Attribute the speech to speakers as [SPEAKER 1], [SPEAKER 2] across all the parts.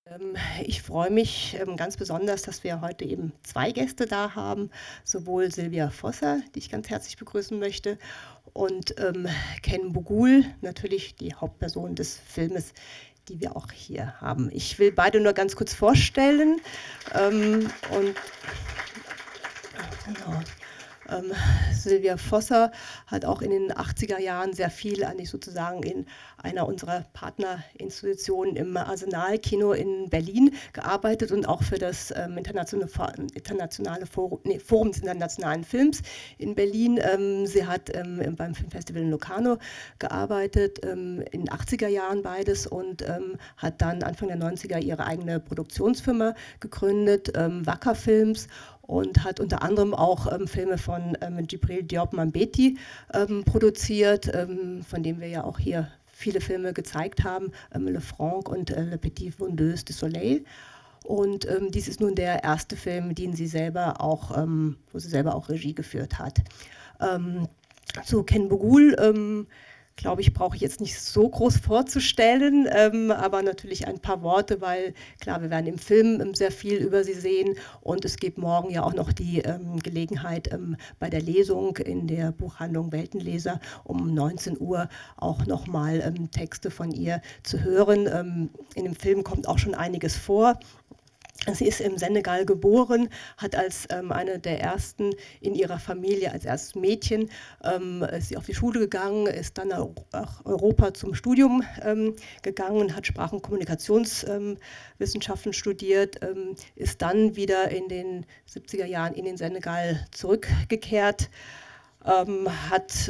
[SPEAKER 1] Ich freue mich ganz besonders, dass wir heute eben zwei Gäste da haben, sowohl Silvia Vosser, die ich ganz herzlich begrüßen möchte, und Ken Bugul, natürlich die Hauptperson des Filmes, die wir auch hier haben. Ich will beide nur ganz kurz vorstellen. Und genau. Ähm, Silvia Vosser hat auch in den 80er Jahren sehr viel, eigentlich sozusagen in einer unserer Partnerinstitutionen im Arsenal-Kino in Berlin gearbeitet und auch für das internationale Forum des internationalen Films in Berlin. Sie hat beim Filmfestival in Locarno gearbeitet, in den 80er Jahren beides, und hat dann Anfang der 90er ihre eigene Produktionsfirma gegründet, Wacker Films, und hat unter anderem auch Filme von Djibril Diop Mambety produziert, von dem wir ja auch hier viele Filme gezeigt haben, Le Franc und Le Petit Vendeuse du Soleil. Und dies ist nun der erste Film, den sie selber auch, wo sie selber auch Regie geführt hat. Zu Ken Bugul, glaube ich, brauche ich jetzt nicht so groß vorzustellen, aber natürlich ein paar Worte, weil klar, wir werden im Film sehr viel über sie sehen, und es gibt morgen ja auch noch die Gelegenheit, bei der Lesung in der Buchhandlung Weltenleser um 19 Uhr auch nochmal Texte von ihr zu hören. In dem Film kommt auch schon einiges vor. Sie ist im Senegal geboren, hat als eine der ersten in ihrer Familie, als erstes Mädchen, ist sie auf die Schule gegangen, ist dann nach Europa zum Studium gegangen, hat Sprach- und Kommunikationswissenschaften studiert, ist dann wieder in den 70er Jahren in den Senegal zurückgekehrt, hat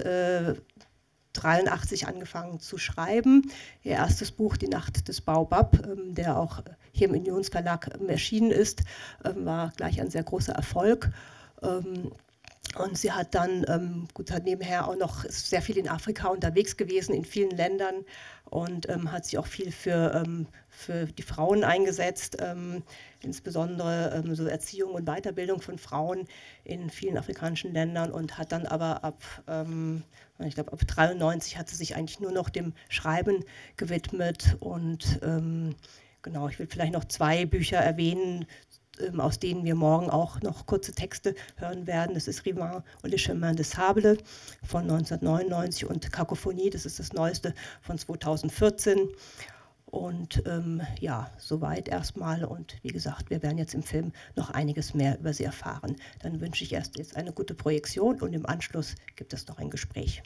[SPEAKER 1] 1983 angefangen zu schreiben. Ihr erstes Buch, Die Nacht des Baobab, der auch hier im Unionsverlag erschienen ist, war gleich ein sehr großer Erfolg. Und sie hat dann, gut, hat nebenher auch noch sehr viel in Afrika unterwegs gewesen, in vielen Ländern, und hat sich auch viel für die Frauen eingesetzt, insbesondere so Erziehung und Weiterbildung von Frauen in vielen afrikanischen Ländern, und hat dann aber ich glaube, ab 1993 hat sie sich eigentlich nur noch dem Schreiben gewidmet. Und genau, ich will vielleicht noch zwei Bücher erwähnen, aus denen wir morgen auch noch kurze Texte hören werden. Das ist Rivin und Le Chemin de Sable von 1999 und Kakophonie, das ist das Neueste von 2014. Und ja, soweit erstmal. Und wie gesagt, wir werden jetzt im Film noch einiges mehr über sie erfahren. Dann wünsche ich erst jetzt eine gute Projektion, und im Anschluss gibt es noch ein Gespräch.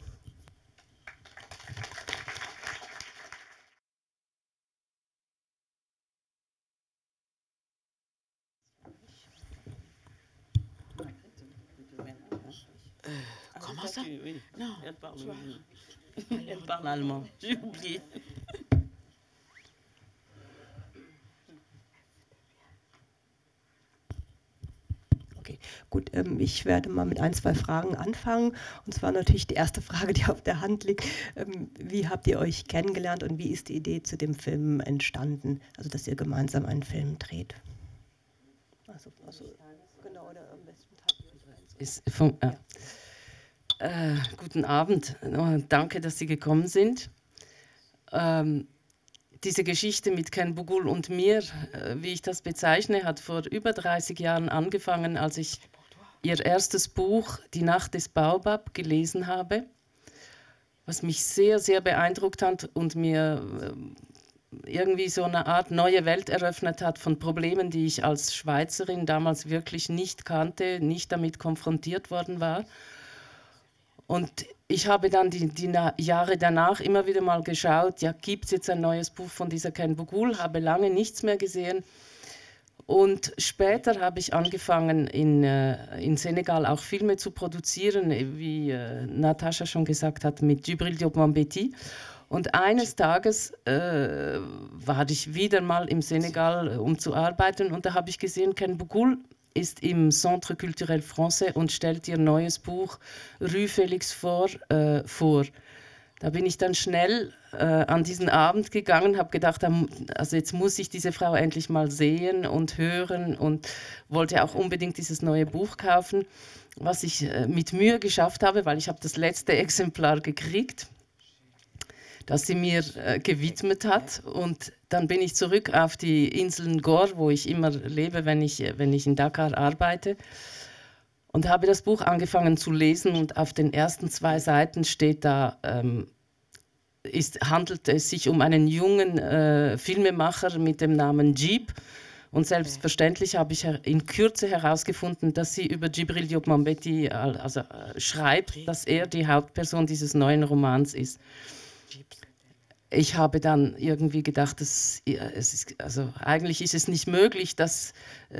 [SPEAKER 2] Comment ça? Oui. Non, elle parle, elle parle allemand. J'ai oublié.
[SPEAKER 1] Okay, gut, ich werde mal mit ein, zwei Fragen anfangen. Und zwar natürlich die erste Frage, die auf der Hand liegt. Wie habt ihr euch kennengelernt und wie ist die Idee zu dem Film entstanden? Also, dass ihr gemeinsam einen Film dreht. Also genau, oder am besten Tag.
[SPEAKER 3] Guten Abend. Danke, dass Sie gekommen sind. Diese Geschichte mit Ken Bugul und mir, wie ich das bezeichne, hat vor über 30 Jahren angefangen, als ich ihr erstes Buch Die Nacht des Baobab gelesen habe, was mich sehr, sehr beeindruckt hat und mir irgendwie so eine Art neue Welt eröffnet hat von Problemen, die ich als Schweizerin damals wirklich nicht kannte, nicht damit konfrontiert worden war. Und ich habe dann die Jahre danach immer wieder mal geschaut, ja, gibt es jetzt ein neues Buch von dieser Ken Bugul, habe lange nichts mehr gesehen. Und später habe ich angefangen, in Senegal auch Filme zu produzieren, wie Natascha schon gesagt hat, mit Djibril Diop Mambety. Und eines Tages war ich wieder mal im Senegal, um zu arbeiten, und da habe ich gesehen, Ken Bugul ist im Centre Culturel Français und stellt ihr neues Buch Rue Félix vor. Da bin ich dann schnell an diesen Abend gegangen, habe gedacht, also jetzt muss ich diese Frau endlich mal sehen und hören, und wollte auch unbedingt dieses neue Buch kaufen, was ich mit Mühe geschafft habe, weil ich habe das letzte Exemplar gekriegt. das sie mir gewidmet hat. Und dann bin ich zurück auf die Inseln Gor, wo ich immer lebe, wenn ich in Dakar arbeite. Und habe das Buch angefangen zu lesen und auf den ersten 2 Seiten steht da, handelt es sich um einen jungen Filmemacher mit dem Namen Djib. Und selbstverständlich habe ich in Kürze herausgefunden, dass sie über Djibril Diop Mambety schreibt, dass er die Hauptperson dieses neuen Romans ist. Ich habe dann irgendwie gedacht, eigentlich ist es nicht möglich, dass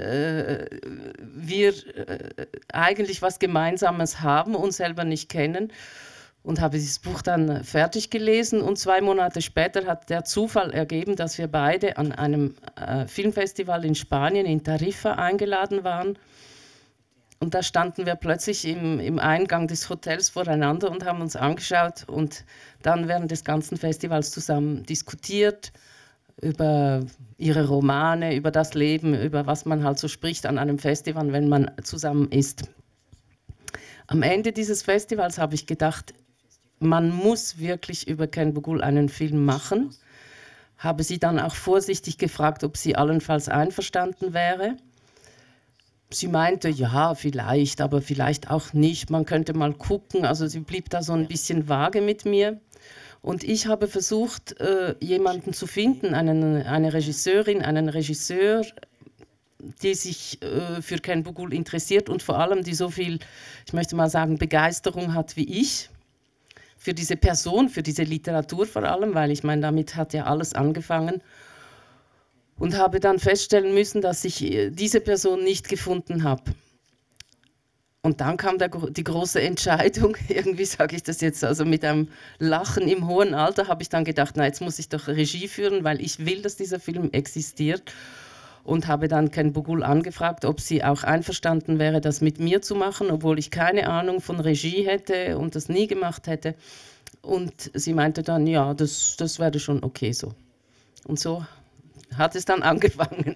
[SPEAKER 3] wir eigentlich was Gemeinsames haben und selber nicht kennen. Und habe dieses Buch dann fertig gelesen und 2 Monate später hat der Zufall ergeben, dass wir beide an einem Filmfestival in Spanien, in Tarifa, eingeladen waren. Und da standen wir plötzlich im Eingang des Hotels voreinander und haben uns angeschaut und dann während des ganzen Festivals zusammen diskutiert über ihre Romane, über das Leben, über was man halt so spricht an einem Festival, wenn man zusammen ist. Am Ende dieses Festivals habe ich gedacht, man muss wirklich über Ken Bugul einen Film machen. Habe sie dann auch vorsichtig gefragt, ob sie allenfalls einverstanden wäre. Sie meinte, ja, vielleicht, aber vielleicht auch nicht. Man könnte mal gucken. Also sie blieb da so ein bisschen vage mit mir. Und ich habe versucht, jemanden zu finden, eine Regisseurin, einen Regisseur, die sich für Ken Bugul interessiert und vor allem, die so viel, ich möchte mal sagen, Begeisterung hat wie ich. Für diese Person, für diese Literatur vor allem, weil ich meine, damit hat ja alles angefangen. Und habe dann feststellen müssen, dass ich diese Person nicht gefunden habe. Und dann kam die große Entscheidung, irgendwie sage ich das jetzt, also mit einem Lachen im hohen Alter, habe ich dann gedacht, na, jetzt muss ich doch Regie führen, weil ich will, dass dieser Film existiert. Und habe dann Ken Bugul angefragt, ob sie auch einverstanden wäre, das mit mir zu machen, obwohl ich keine Ahnung von Regie hätte und das nie gemacht hätte. Und sie meinte dann, ja, das wäre schon okay so. Und so hat es dann angefangen.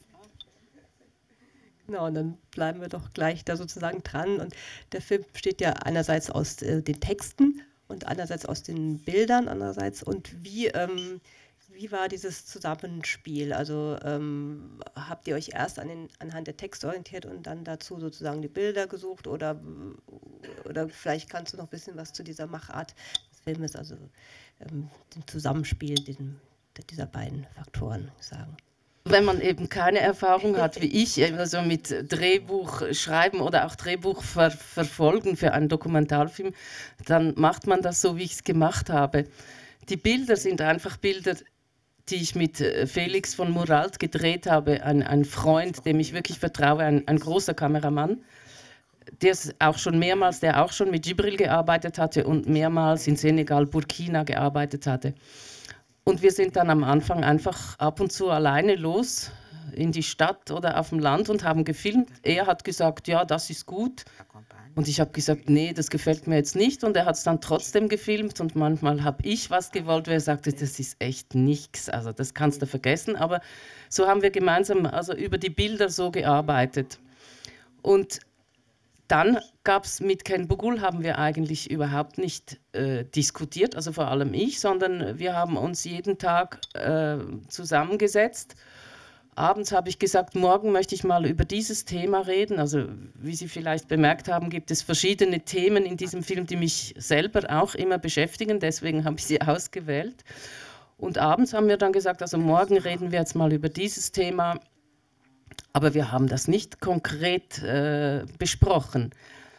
[SPEAKER 1] Genau, und dann bleiben wir doch gleich da sozusagen dran. Und der Film besteht ja einerseits aus den Texten und andererseits aus den Bildern andererseits. Und wie war dieses Zusammenspiel? Also habt ihr euch erst anhand der Texte orientiert und dann dazu sozusagen die Bilder gesucht? Oder vielleicht kannst du noch ein bisschen was zu dieser Machart des Filmes, also dem Zusammenspiel dieser beiden Faktoren sagen?
[SPEAKER 3] Wenn man eben keine Erfahrung hat wie ich, also mit Drehbuch schreiben oder auch Drehbuch verfolgen für einen Dokumentarfilm, dann macht man das so, wie ich es gemacht habe. Die Bilder sind einfach Bilder, die ich mit Felix von Muralt gedreht habe, ein Freund, dem ich wirklich vertraue, ein großer Kameramann, der auch schon mit Djibril gearbeitet hatte und mehrmals in Senegal, Burkina gearbeitet hatte. Und wir sind dann am Anfang einfach ab und zu alleine los in die Stadt oder auf dem Land und haben gefilmt. Er hat gesagt, ja, das ist gut. Und ich habe gesagt, nee, das gefällt mir jetzt nicht. Und er hat es dann trotzdem gefilmt. Und manchmal habe ich was gewollt, wo er sagte, das ist echt nichts. Also das kannst du vergessen. Aber so haben wir gemeinsam also über die Bilder so gearbeitet. Und dann gab es mit Ken Bugul, haben wir eigentlich überhaupt nicht diskutiert, also vor allem ich, sondern wir haben uns jeden Tag zusammengesetzt. Abends habe ich gesagt, morgen möchte ich mal über dieses Thema reden. Also wie Sie vielleicht bemerkt haben, gibt es verschiedene Themen in diesem Film, die mich selber auch immer beschäftigen. Deswegen habe ich sie ausgewählt. Und abends haben wir dann gesagt, also morgen reden wir jetzt mal über dieses Thema. Aber wir haben das nicht konkret besprochen.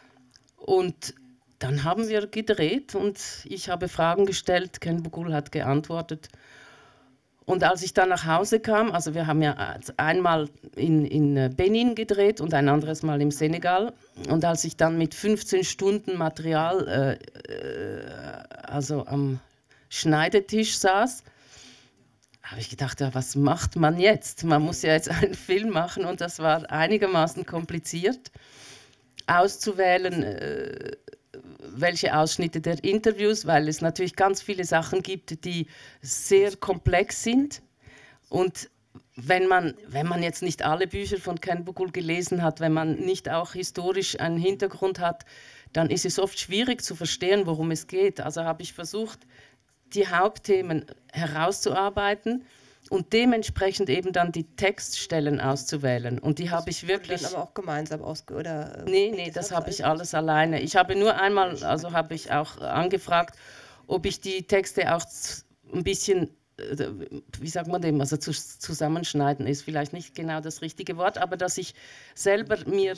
[SPEAKER 3] Und dann haben wir gedreht und ich habe Fragen gestellt, Ken Bugul hat geantwortet. Und als ich dann nach Hause kam, also wir haben ja einmal in Benin gedreht und ein anderes Mal im Senegal. Und als ich dann mit 15 Stunden Material also am Schneidetisch saß, habe ich gedacht, ja, was macht man jetzt? Man muss ja jetzt einen Film machen und das war einigermaßen kompliziert, auszuwählen, welche Ausschnitte der Interviews, weil es natürlich ganz viele Sachen gibt, die sehr komplex sind. Und wenn man jetzt nicht alle Bücher von Ken Bugul gelesen hat, wenn man nicht auch historisch einen Hintergrund hat, dann ist es oft schwierig zu verstehen, worum es geht. Also habe ich versucht, die Hauptthemen herauszuarbeiten und dementsprechend eben dann die Textstellen auszuwählen. Und die habe ich wirklich...
[SPEAKER 1] Dann aber auch gemeinsam oder?
[SPEAKER 3] Nee, das habe ich alles alleine. Ich habe nur einmal, also habe ich auch angefragt, ob ich die Texte auch ein bisschen, wie sagt man dem, also zusammenschneiden ist vielleicht nicht genau das richtige Wort, aber dass ich selber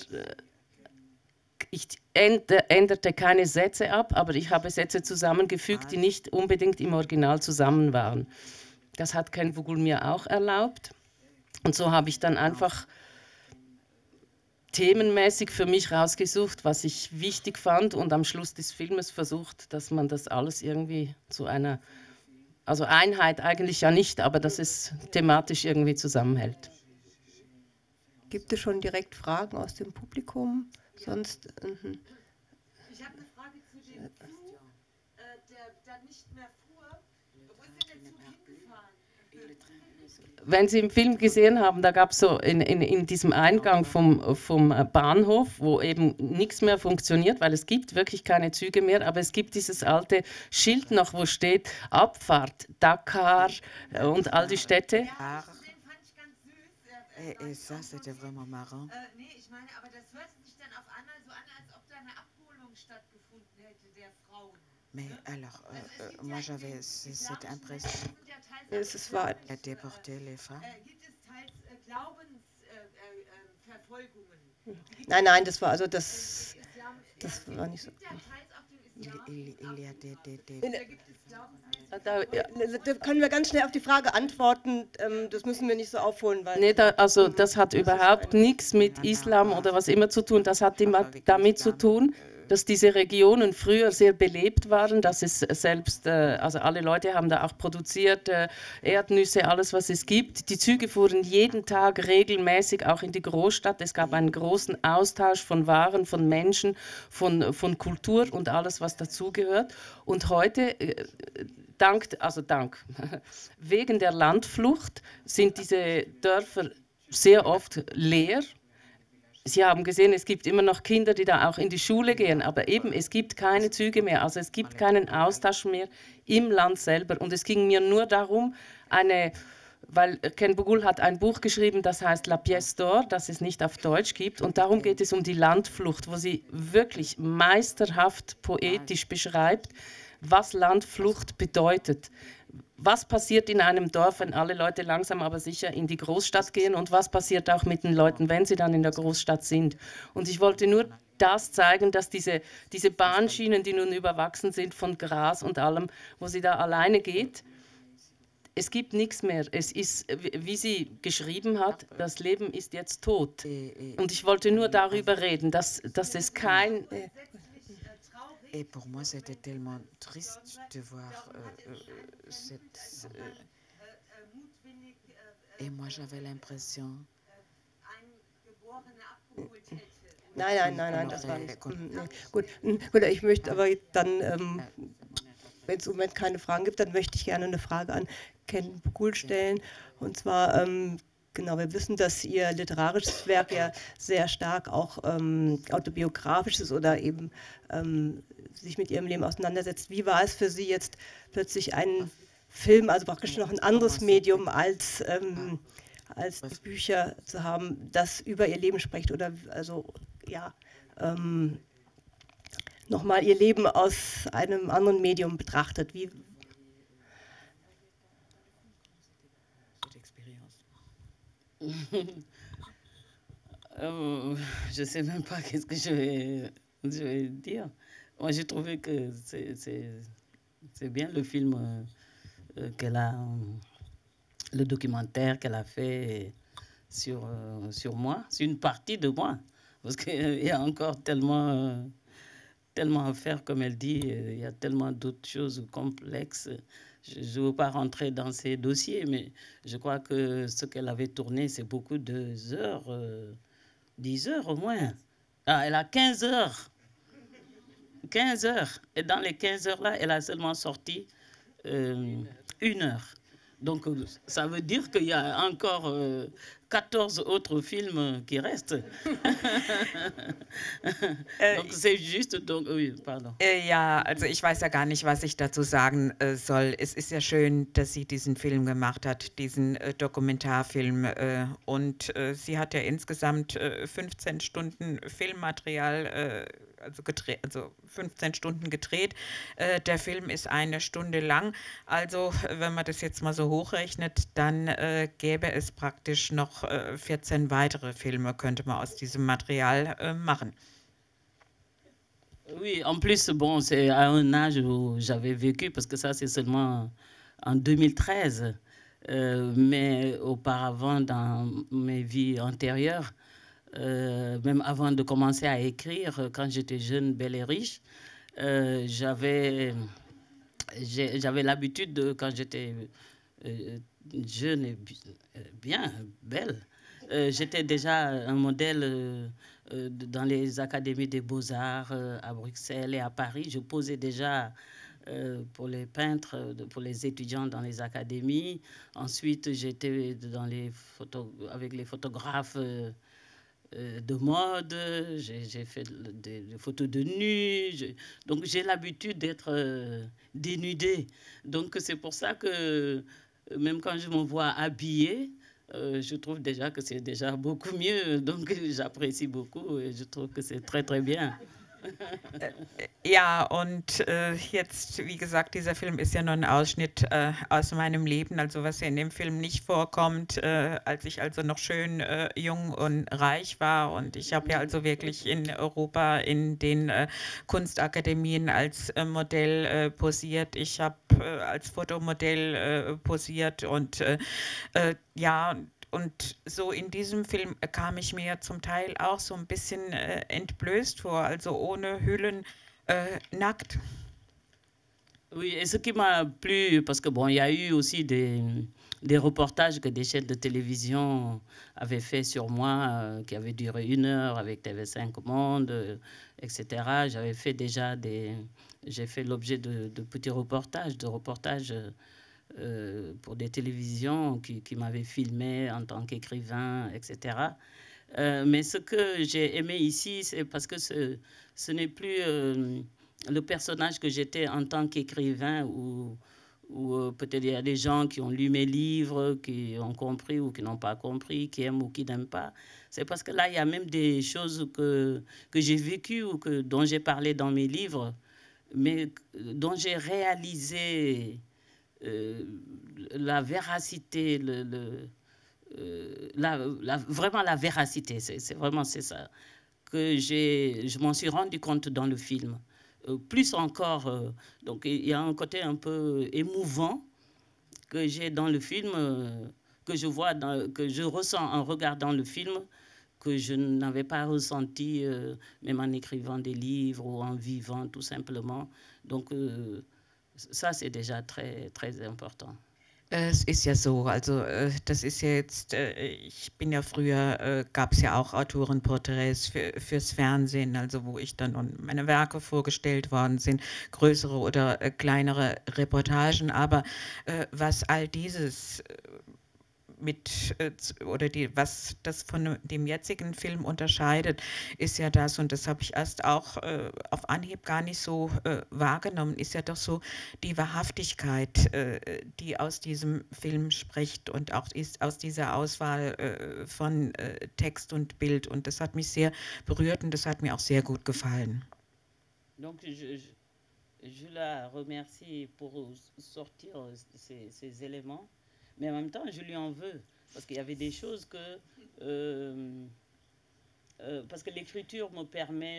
[SPEAKER 3] ich änderte keine Sätze ab, aber ich habe Sätze zusammengefügt, die nicht unbedingt im Original zusammen waren. Das hat Ken Vogel mir auch erlaubt. Und so habe ich dann einfach themenmäßig für mich rausgesucht, was ich wichtig fand und am Schluss des Filmes versucht, dass man das alles irgendwie zu einer, also Einheit eigentlich ja nicht, aber dass es thematisch irgendwie zusammenhält.
[SPEAKER 1] Gibt es schon direkt Fragen aus dem Publikum? Sonst...
[SPEAKER 4] Ich habe eine Frage zu dem Flug, der nicht mehr fuhr. Wo ist denn der Zug hingefahren?
[SPEAKER 3] Wenn Sie im Film gesehen haben, da gab es so in diesem Eingang vom Bahnhof, wo eben nichts mehr funktioniert, weil es gibt wirklich keine Züge mehr, aber es gibt dieses alte Schild noch, wo steht Abfahrt, Dakar und all die Städte.
[SPEAKER 4] Ja, den fand ich ganz süß.
[SPEAKER 2] Et ça, c'était vraiment marrant.
[SPEAKER 4] Nee, ich meine, aber das hört sich dann auf einmal so an, als ob da eine Abholung stattgefunden hätte der Frauen.
[SPEAKER 2] Mais alors, moi j'avais cette impression
[SPEAKER 1] Es war...
[SPEAKER 2] qu'elle a déporté les femmes.
[SPEAKER 4] Gibt es teils Glaubensverfolgungen?
[SPEAKER 1] Nein, das war also das war nicht so.
[SPEAKER 2] Il y a
[SPEAKER 1] Da können wir ganz schnell auf die Frage antworten. Das müssen wir nicht so aufholen, weil...
[SPEAKER 3] Nee, das hat überhaupt nichts mit Islam oder was immer zu tun. Das hat immer damit zu tun, dass diese Regionen früher sehr belebt waren, dass es selbst, also alle Leute haben da auch produziert, Erdnüsse, alles was es gibt. Die Züge fuhren jeden Tag regelmäßig auch in die Großstadt. Es gab einen großen Austausch von Waren, von Menschen, von Kultur und alles, was dazugehört. Und heute, wegen der Landflucht sind diese Dörfer sehr oft leer. Sie haben gesehen, es gibt immer noch Kinder, die da auch in die Schule gehen, aber eben, es gibt keine Züge mehr, also es gibt keinen Austausch mehr im Land selber. Und es ging mir nur darum, weil Ken Vogel hat ein Buch geschrieben, das heißt La Pièce d'Or, das es nicht auf Deutsch gibt. Und darum geht es um die Landflucht, wo sie wirklich meisterhaft poetisch beschreibt, was Landflucht bedeutet. Was passiert in einem Dorf, wenn alle Leute langsam aber sicher in die Großstadt gehen und was passiert auch mit den Leuten, wenn sie dann in der Großstadt sind. Und ich wollte nur das zeigen, dass diese Bahnschienen, die nun überwachsen sind von Gras und allem, wo sie da alleine geht, es gibt nichts mehr. Es ist, wie sie geschrieben hat, das Leben ist jetzt tot. Und ich wollte nur darüber reden, dass es kein...
[SPEAKER 2] Et pour moi, c'était tellement triste de voir et moi, j'avais l'impression...
[SPEAKER 1] Nein, das war nicht. Gut, ich möchte aber dann, wenn es im Moment keine Fragen gibt, dann möchte ich gerne eine Frage an Ken Vogel stellen. Und zwar, genau, wir wissen, dass Ihr literarisches Werk ja sehr stark auch autobiografisch ist oder eben sich mit Ihrem Leben auseinandersetzt. Wie war es für Sie jetzt plötzlich einen Film, also praktisch noch ein anderes Medium als die Bücher zu haben, das über Ihr Leben spricht oder also ja nochmal Ihr Leben aus einem anderen Medium betrachtet? Wie
[SPEAKER 2] Je ne sais même pas qu'est-ce que je vais dire. Moi, j'ai trouvé que c'est bien le film qu'elle a, le documentaire qu'elle a fait sur moi, sur une partie de moi. Parce qu'il y a encore tellement à faire, comme elle dit, il y a tellement d'autres choses complexes. Je ne veux pas rentrer dans ces dossiers, mais je crois que ce qu'elle avait tourné, c'est beaucoup de heures, 10 heures au moins. Ah, elle a 15 heures. 15 heures. Et dans les 15 heures-là, elle a seulement sorti 1 heure. Donc, ça veut dire qu'il y a encore 14 autres Filme qui restent. Donc c'est juste, donc, oui, pardon.
[SPEAKER 5] Ja, also ich weiß ja gar nicht, was ich dazu sagen soll. Es ist ja schön, dass sie diesen Film gemacht hat, diesen Dokumentarfilm. Und sie hat ja insgesamt 15 Stunden Filmmaterial, also 15 Stunden gedreht. Der Film ist 1 Stunde lang. Also wenn man das jetzt mal so hochrechnet, dann gäbe es praktisch noch 14 weitere Filme, könnte man aus diesem Material machen.
[SPEAKER 2] Oui, en plus, bon, c'est à un âge où j'avais vécu, parce que ça, c'est seulement en 2013. Mais auparavant, dans mes vies antérieures, même avant de commencer à écrire, quand j'étais jeune, belle et riche, j'avais l'habitude, quand j'étais jeune et bien, belle, j'étais déjà un modèle dans les académies des beaux-arts à Bruxelles et à Paris. Je posais déjà pour les peintres, pour les étudiants dans les académies. Ensuite, j'étais avec les photographes de mode. J'ai fait des photos de nu. Donc, j'ai l'habitude d'être dénudée. Donc, c'est pour ça que même quand je me vois habillée, je trouve déjà que c'est déjà beaucoup mieux. Donc, j'apprécie beaucoup et je trouve que c'est très, très bien.
[SPEAKER 5] Ja, und jetzt, wie gesagt, dieser Film ist ja nur ein Ausschnitt aus meinem Leben, also was ja in dem Film nicht vorkommt, als ich also noch schön jung und reich war, und ich habe ja also wirklich in Europa in den Kunstakademien als Modell posiert, ich habe als Fotomodell posiert und ja, und so in diesem Film kam ich mir zum Teil auch so ein bisschen entblößt vor, also ohne Hüllen, nackt.
[SPEAKER 2] Oui, et ce qui m'a plu, parce que bon, il y a eu aussi des reportages que des chaînes de télévision avaient fait sur moi, qui avaient duré 1 heure avec TV5 Monde, etc. J'avais fait déjà j'ai fait l'objet de petits reportages, pour des télévisions qui m'avaient filmé en tant qu'écrivain, etc. Mais ce que j'ai aimé ici, c'est parce que ce n'est plus le personnage que j'étais en tant qu'écrivain, ou peut-être il y a des gens qui ont lu mes livres, qui ont compris ou qui n'ont pas compris, qui aiment ou qui n'aiment pas. C'est parce que là, il y a même des choses que j'ai vécues ou dont j'ai parlé dans mes livres, mais dont j'ai réalisé la véracité, vraiment la véracité, c'est vraiment ça que je m'en suis rendu compte dans le film. Plus encore, donc il y a un côté un peu émouvant que j'ai dans le film, que je ressens en regardant le film, que je n'avais pas ressenti même en écrivant des livres ou en vivant tout simplement. Donc ça, c'est déjà très, très important.
[SPEAKER 5] Es ist ja so, also das ist ja jetzt, ich bin ja früher, gab es ja auch Autorenporträts fürs Fernsehen, also wo ich dann und meine Werke vorgestellt worden sind, größere oder kleinere Reportagen, aber was all dieses was das von dem jetzigen Film unterscheidet, ist ja das, und das habe ich erst auch auf Anhieb gar nicht so wahrgenommen, ist ja doch so die Wahrhaftigkeit, die aus diesem Film spricht und auch ist aus dieser Auswahl von Text und Bild, und das hat mich sehr berührt und das hat mir auch sehr gut gefallen.
[SPEAKER 2] Donc je la remercie pour sortir ces éléments. Mais en même temps, je lui en veux, parce qu'il y avait des choses que... parce que l'écriture me permet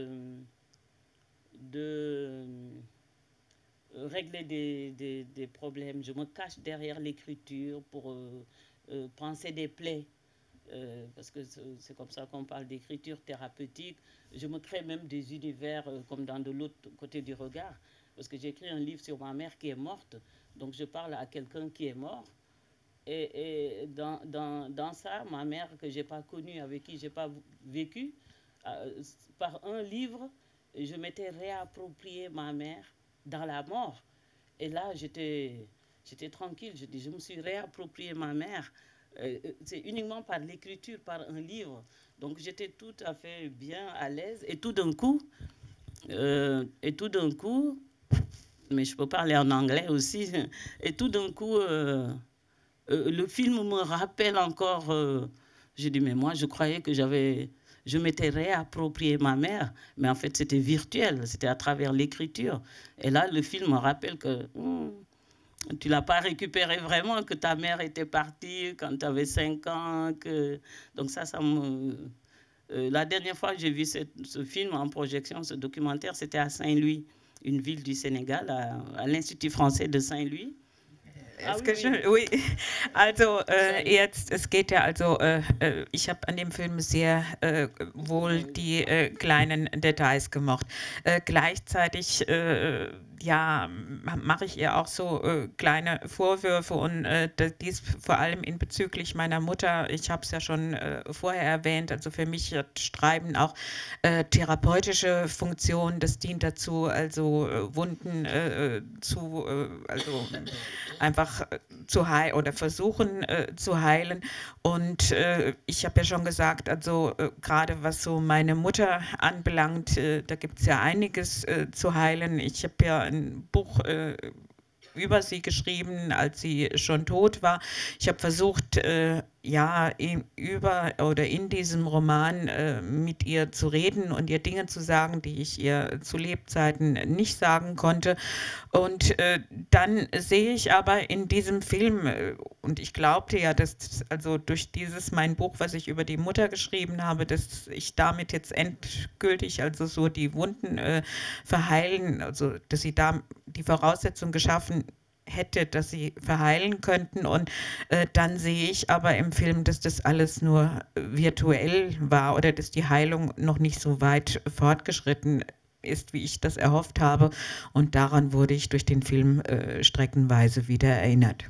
[SPEAKER 2] de régler des problèmes. Je me cache derrière l'écriture pour penser des plaies. Parce que c'est comme ça qu'on parle d'écriture thérapeutique. Je me crée même des univers comme dans de l'autre côté du regard. Parce que j'ai écrit un livre sur ma mère qui est morte. Donc je parle à quelqu'un qui est mort. Et dans ça, ma mère que je n'ai pas connue, avec qui je n'ai pas vécu, par un livre, je m'étais réapproprié ma mère dans la mort. Et là, j'étais tranquille. Je me suis réapproprié ma mère c'est uniquement par l'écriture, par un livre. Donc j'étais tout à fait bien à l'aise. Et tout d'un coup, mais je peux parler en anglais aussi, et tout d'un coup, le film me rappelle encore, je dis, mais moi je croyais que je m'étais réapproprié ma mère, mais en fait c'était virtuel, c'était à travers l'écriture. Et là, le film me rappelle que tu ne l'as pas récupéré vraiment, que ta mère était partie quand tu avais 5 ans. Donc ça me... la dernière fois que j'ai vu ce film en projection, ce documentaire, c'était à Saint-Louis, une ville du Sénégal, à l'Institut français de Saint-Louis.
[SPEAKER 5] Oui, also es geht ja also, ich habe an dem Film sehr wohl die kleinen Details gemocht. Gleichzeitig ja, mache ich ihr auch so kleine Vorwürfe und dies vor allem in bezüglich meiner Mutter. Ich habe es ja schon vorher erwähnt, also für mich hat Schreiben auch therapeutische Funktion. Das dient dazu, also Wunden also einfach zu heilen oder versuchen zu heilen. Und ich habe ja schon gesagt, also gerade was so meine Mutter anbelangt, da gibt es ja einiges zu heilen. Ich habe ja ein Buch über sie geschrieben, als sie schon tot war. Ich habe versucht, ja, in diesem Roman mit ihr zu reden und ihr Dinge zu sagen, die ich ihr zu Lebzeiten nicht sagen konnte. Und dann sehe ich aber in diesem Film, und ich glaubte ja, dass also durch dieses mein Buch, was ich über die Mutter geschrieben habe, dass ich damit jetzt endgültig also so die Wunden verheilen, also dass sie da die Voraussetzung geschaffen hätte, dass sie verheilen könnten. Und dann sehe ich aber im Film, dass das alles nur virtuell war oder dass die Heilung noch nicht so weit fortgeschritten ist, wie ich das erhofft habe. Und daran wurde ich durch den Film streckenweise wieder erinnert.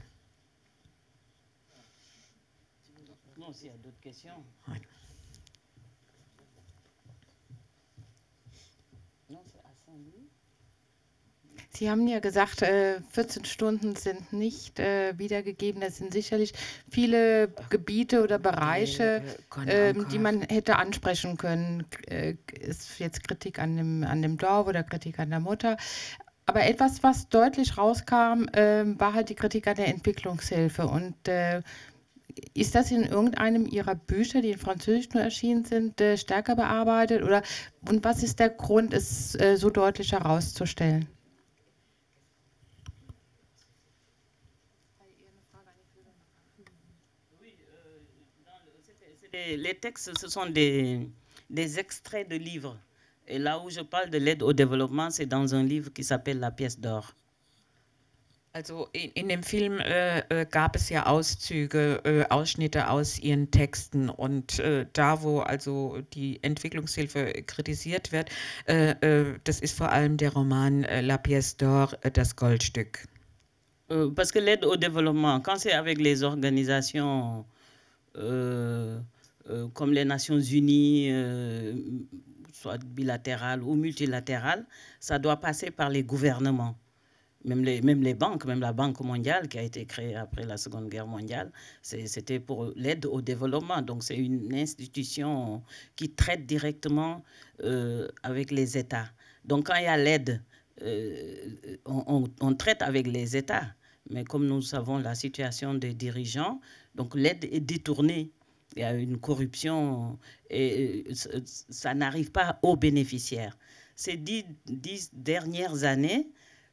[SPEAKER 6] Sie haben ja gesagt, 14 Stunden sind nicht wiedergegeben. Das sind sicherlich viele Gebiete oder Bereiche, die man hätte ansprechen können. Ist jetzt Kritik an dem Dorf oder Kritik an der Mutter. Aber etwas, was deutlich rauskam, war halt die Kritik an der Entwicklungshilfe. Und ist das in irgendeinem Ihrer Bücher, die in Französisch nur erschienen sind, stärker bearbeitet? Und was ist der Grund, es so deutlich herauszustellen?
[SPEAKER 2] Les textes, ce sont des extraits de livres. Et là où je parle de l'aide au développement, c'est dans un livre qui s'appelle La pièce d'or.
[SPEAKER 5] Also in dem Film gab es ja Auszüge, Ausschnitte aus ihren Texten und da, wo also die Entwicklungshilfe kritisiert wird, das ist vor allem der Roman La pièce d'or, das Goldstück.
[SPEAKER 2] Parce que l'aide au développement, quand c'est avec les organisations comme les Nations Unies, soit bilatérales ou multilatérales, ça doit passer par les gouvernements. Même les banques, même la Banque mondiale qui a été créée après la Seconde Guerre mondiale, c'était pour l'aide au développement. Donc c'est une institution qui traite directement avec les États. Donc quand il y a l'aide, on traite avec les États. Mais comme nous savons la situation des dirigeants, donc l'aide est détournée. Il y a une corruption et ça n'arrive pas aux bénéficiaires. Ces 10 dernières années,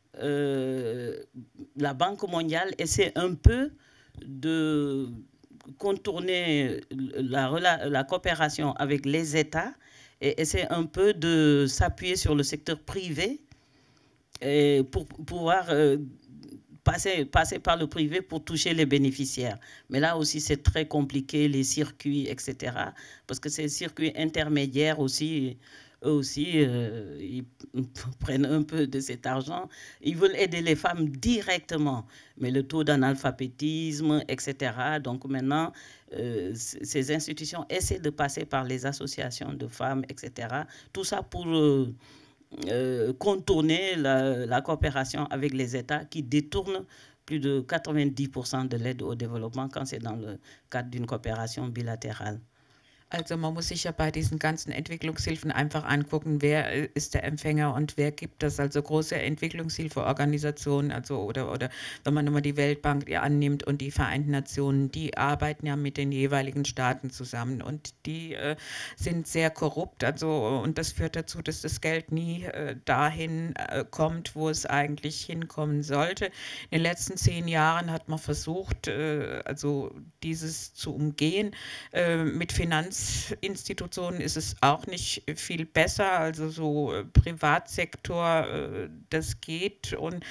[SPEAKER 2] la Banque mondiale essaie un peu de contourner la coopération avec les États et essaie un peu de s'appuyer sur le secteur privé et pour pouvoir passer par le privé pour toucher les bénéficiaires. Mais là aussi, c'est très compliqué, les circuits, etc. Parce que ces circuits intermédiaires aussi, eux aussi, ils prennent un peu de cet argent. Ils veulent aider les femmes directement. Mais le taux d'analphabétisme, etc. Donc maintenant, ces institutions essaient de passer par les associations de femmes, etc. Tout ça pour contourner la coopération avec les États qui détournent plus de 90% de l'aide au développement quand c'est dans le cadre d'une coopération bilatérale.
[SPEAKER 5] Also man muss sich ja bei diesen ganzen Entwicklungshilfen einfach angucken, wer ist der Empfänger und wer gibt das. Also große Entwicklungshilfeorganisationen, also oder wenn man immer die Weltbank annimmt und die Vereinten Nationen, die arbeiten ja mit den jeweiligen Staaten zusammen und die sind sehr korrupt. Also und das führt dazu, dass das Geld nie dahin kommt, wo es eigentlich hinkommen sollte. In den letzten 10 Jahren hat man versucht, also dieses zu umgehen mit Finanzinstitutionen ist es auch nicht viel besser, also so Privatsektor, das geht und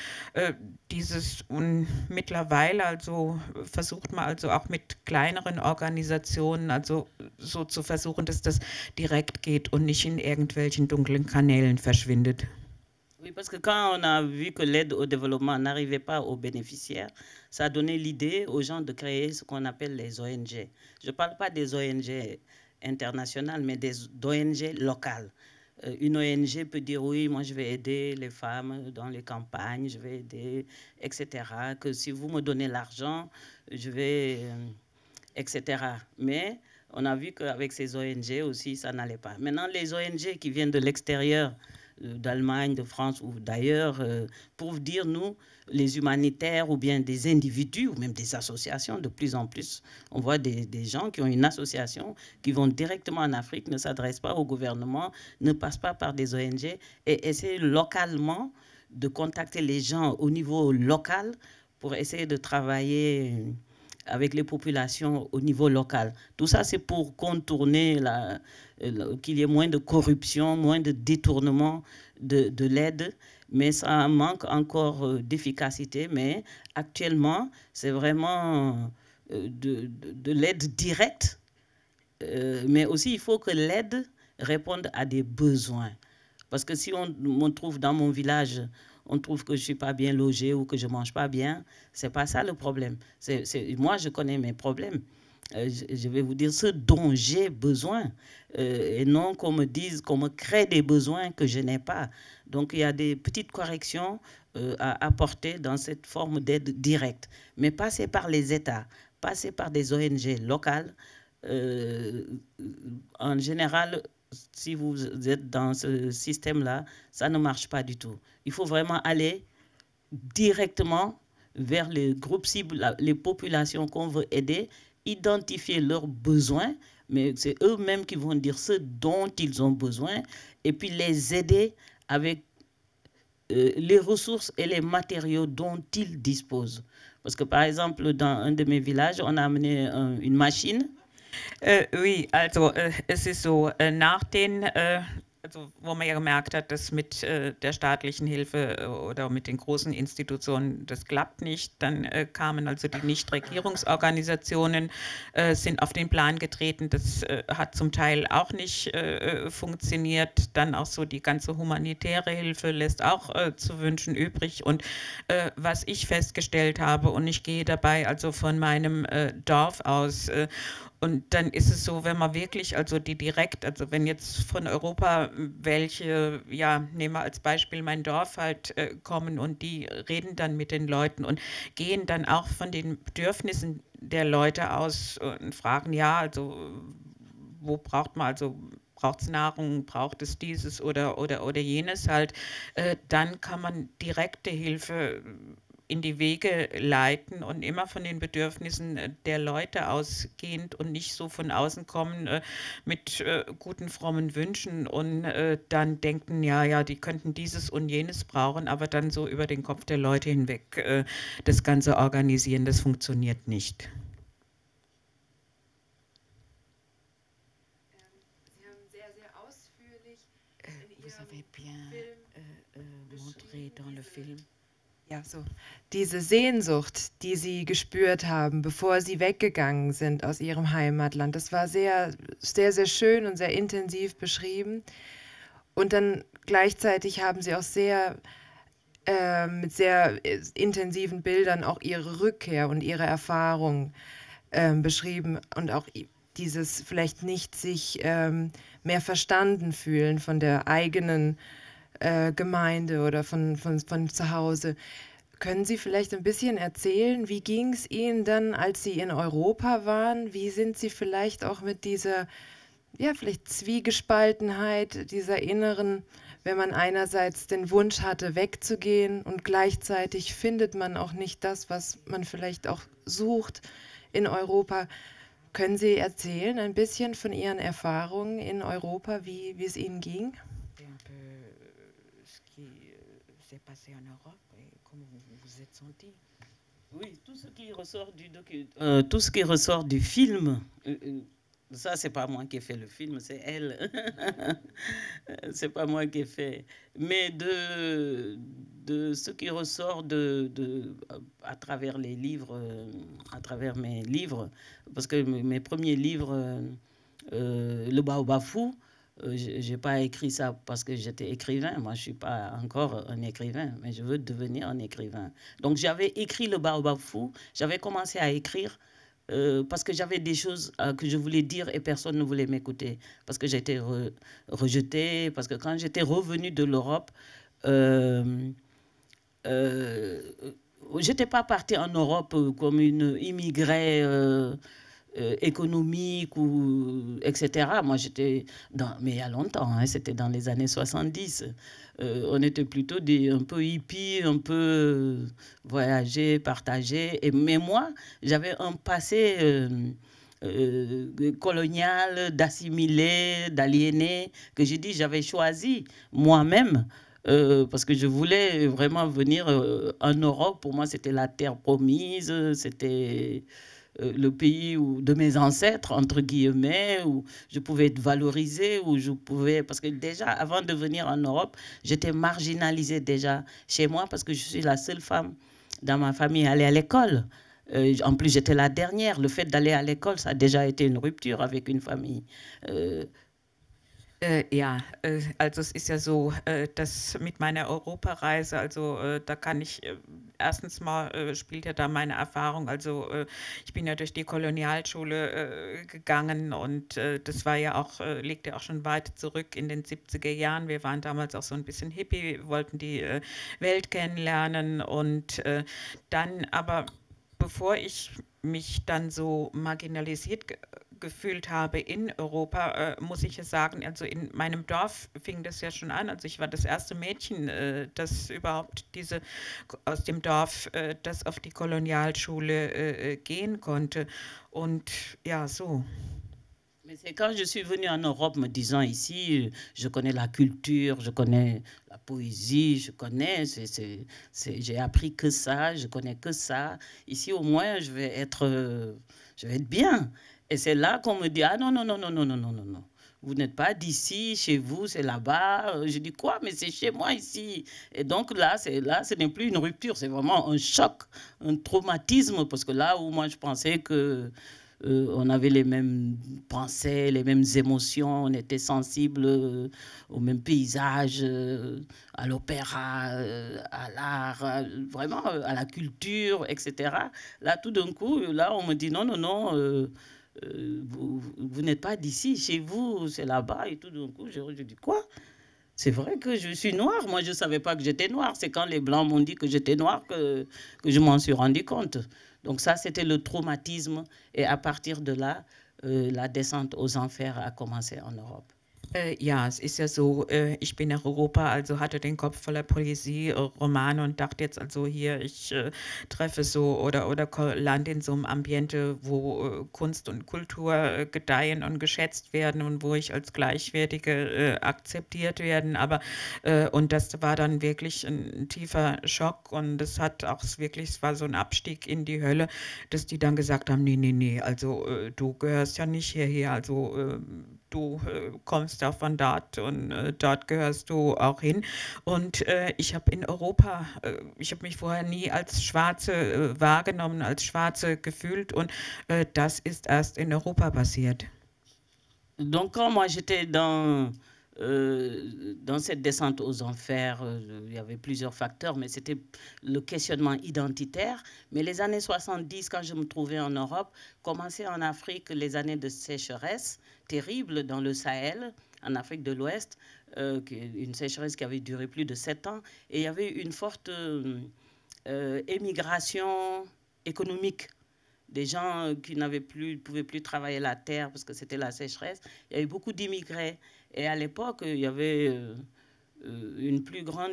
[SPEAKER 5] mittlerweile also versucht man also auch mit kleineren Organisationen also so zu versuchen, dass das direkt geht und nicht in irgendwelchen dunklen Kanälen verschwindet.
[SPEAKER 2] Oui, parce que quand on a vu que l'aide au développement n'arrivait pas aux bénéficiaires, ça a donné l'idée aux gens de créer ce qu'on appelle les ONG. Je ne parle pas des ONG internationales, mais des ONG locales. Une ONG peut dire, oui, moi je vais aider les femmes dans les campagnes, je vais aider, etc. Que si vous me donnez l'argent, je vais, etc. Mais on a vu qu'avec ces ONG aussi, ça n'allait pas. Maintenant, les ONG qui viennent de l'extérieur, d'Allemagne, de France ou d'ailleurs, pour dire, nous, les humanitaires ou bien des individus ou même des associations, de plus en plus, on voit des gens qui ont une association, qui vont directement en Afrique, ne s'adressent pas au gouvernement, ne passent pas par des ONG et essaient localement de contacter les gens au niveau local pour essayer de travailler avec les populations au niveau local. Tout ça, c'est pour contourner qu'il y ait moins de corruption, moins de détournement de l'aide, mais ça manque encore d'efficacité. Mais actuellement, c'est vraiment de l'aide directe, mais aussi il faut que l'aide réponde à des besoins. Parce que si on trouve dans mon village, on trouve que je ne suis pas bien logé ou que je ne mange pas bien, ce n'est pas ça le problème. Moi, je connais mes problèmes. Je vais vous dire ce dont j'ai besoin et non qu'on me dise, qu'on me crée des besoins que je n'ai pas. Donc, il y a des petites corrections à apporter dans cette forme d'aide directe. Mais passer par les États, passer par des ONG locales, en général, si vous êtes dans ce système-là, ça ne marche pas du tout. Il faut vraiment aller directement vers les groupes cibles, les populations qu'on veut aider, identifier leurs besoins, mais c'est eux-mêmes qui vont dire ce dont ils ont besoin, et puis les aider avec les ressources et les matériaux dont ils disposent. Parce que par exemple, dans un de mes villages, on a amené une machine.
[SPEAKER 5] Oui, also es ist so, nach den, also wo man ja gemerkt hat, dass mit der staatlichen Hilfe oder mit den großen Institutionen, das klappt nicht, dann kamen also die Nichtregierungsorganisationen, sind auf den Plan getreten, das hat zum Teil auch nicht funktioniert, dann auch so die ganze humanitäre Hilfe lässt auch zu wünschen übrig und was ich festgestellt habe und ich gehe dabei also von meinem Dorf aus, und dann ist es so, wenn man wirklich, also die direkt, also wenn jetzt von Europa welche, ja, nehmen wir als Beispiel mein Dorf halt kommen und die reden dann mit den Leuten und gehen dann auch von den Bedürfnissen der Leute aus und fragen, ja, also wo braucht man, also braucht es Nahrung, braucht es dieses oder jenes halt, dann kann man direkte Hilfe in die Wege leiten und immer von den Bedürfnissen der Leute ausgehend und nicht so von außen kommen mit guten, frommen Wünschen und dann denken, ja, die könnten dieses und jenes brauchen, aber dann so über den Kopf der Leute hinweg das Ganze organisieren, das funktioniert nicht.
[SPEAKER 6] Sie haben sehr, sehr ausführlich in
[SPEAKER 5] Vous avez bien montré dans le film.
[SPEAKER 7] Ja, so. Diese Sehnsucht, die Sie gespürt haben, bevor Sie weggegangen sind aus Ihrem Heimatland, das war sehr, sehr, sehr schön und sehr intensiv beschrieben. Und dann gleichzeitig haben Sie auch mit sehr intensiven Bildern auch Ihre Rückkehr und Ihre Erfahrung beschrieben und auch dieses vielleicht nicht sich mehr verstanden fühlen von der eigenen Gemeinde oder von zu Hause. Können Sie vielleicht ein bisschen erzählen, wie ging es Ihnen dann, als Sie in Europa waren? Wie sind Sie vielleicht auch mit dieser, ja, vielleicht Zwiegespaltenheit, dieser inneren, wenn man einerseits den Wunsch hatte, wegzugehen und gleichzeitig findet man auch nicht das, was man vielleicht auch sucht in Europa. Können Sie erzählen ein bisschen von Ihren Erfahrungen in Europa, wie es Ihnen ging?
[SPEAKER 5] Un peu ce qui s'est passé en Europe et comment vous vous êtes senti.
[SPEAKER 2] Oui, tout ce qui ressort tout ce qui ressort du film, ça c'est pas moi qui ai fait le film, c'est elle. C'est pas moi qui ai fait. Mais de ce qui ressort à travers les livres, à travers mes livres, parce que mes premiers livres, Le Baobab Fou, je n'ai pas écrit ça parce que j'étais écrivain. Moi, je ne suis pas encore un écrivain, mais je veux devenir un écrivain. Donc, j'avais écrit Le Baobab Fou. J'avais commencé à écrire parce que j'avais des choses que je voulais dire et personne ne voulait m'écouter. Parce que j'étais rejetée. Parce que quand j'étais revenue de l'Europe, je n'étais pas partie en Europe comme une immigrée économique, etc. Moi, j'étais mais il y a longtemps, hein, c'était dans les années 70. On était plutôt un peu hippies, un peu voyager, partager. Mais moi, j'avais un passé colonial, d'assimilé, d'aliéné, que j'ai dit j'avais choisi moi-même. Parce que je voulais vraiment venir en Europe. Pour moi, c'était la terre promise, c'était le pays de mes ancêtres, entre guillemets, où je pouvais être valorisée, où je pouvais... Parce que déjà, avant de venir en Europe, j'étais marginalisée déjà chez moi parce que je suis la seule femme dans ma famille à aller à l'école. En plus, j'étais la dernière. Le fait d'aller à l'école, ça a déjà été une rupture avec une famille.
[SPEAKER 5] Ja, also es ist ja so, dass mit meiner Europareise, also da kann ich, erstens mal spielt ja da meine Erfahrung, also ich bin ja durch die Kolonialschule gegangen und das war ja auch, liegt ja auch schon weit zurück in den 70er Jahren. Wir waren damals auch so ein bisschen Hippie, wollten die Welt kennenlernen und dann aber, bevor ich mich dann so marginalisiert gefühlt habe in Europa, muss ich es sagen, also in meinem Dorf fing das ja schon an. Also ich war das erste Mädchen, das überhaupt aus dem Dorf, das auf die Kolonialschule gehen konnte. Und ja, so.
[SPEAKER 2] Mais c'est quand je suis venue en Europe me disant ici, je connais la culture, je connais la poésie, je connais, j'ai appris que ça, je connais que ça. Ici au moins je vais être bien. Et c'est là qu'on me dit, ah non, non, non, non, non, non, non, non, non. Vous n'êtes pas d'ici, chez vous, c'est là-bas. Je dis quoi? Mais c'est chez moi ici. Et donc là, ce n'est plus une rupture, c'est vraiment un choc, un traumatisme, parce que là où moi je pensais que on avait les mêmes pensées, les mêmes émotions, on était sensible au même paysage, à l'opéra, à l'art, vraiment à la culture, etc. Là, tout d'un coup, là, on me dit non, non, non, vous n'êtes pas d'ici, chez vous, c'est là-bas. Et tout d'un coup, je dis quoi? C'est vrai que je suis noire. Moi, je ne savais pas que j'étais noire. C'est quand les Blancs m'ont dit que j'étais noire que je m'en suis rendu compte. Donc ça, c'était le traumatisme. Et à partir de là, la descente aux enfers a commencé en Europe.
[SPEAKER 5] Ja, es ist ja so, ich bin nach Europa, also hatte den Kopf voller Poesie, Romane und dachte jetzt also hier, ich treffe so oder lande in so einem Ambiente, wo Kunst und Kultur gedeihen und geschätzt werden und wo ich als Gleichwertige akzeptiert werden. Aber und das war dann wirklich ein tiefer Schock und das hat auch wirklich, es war so ein Abstieg in die Hölle, dass die dann gesagt haben, nee, nee, nee, also du gehörst ja nicht hierher, also du kommst ja von dort und dort gehörst du auch hin. Und ich habe in Europa, ich habe mich vorher nie als Schwarze wahrgenommen, als Schwarze gefühlt und das ist erst in Europa passiert.
[SPEAKER 2] Donc quand moi j'étais dans cette descente aux enfers, il y avait plusieurs facteurs, mais c'était le questionnement identitaire. Mais les années 70, quand je me trouvais en Europe, commençaient en Afrique les années de sécheresse terrible dans le Sahel, en Afrique de l'Ouest, une sécheresse qui avait duré plus de 7 ans. Et il y avait une forte émigration économique. Des gens qui pouvaient plus travailler la terre parce que c'était la sécheresse. Il y avait beaucoup d'immigrés. Et à l'époque, il y avait une plus grande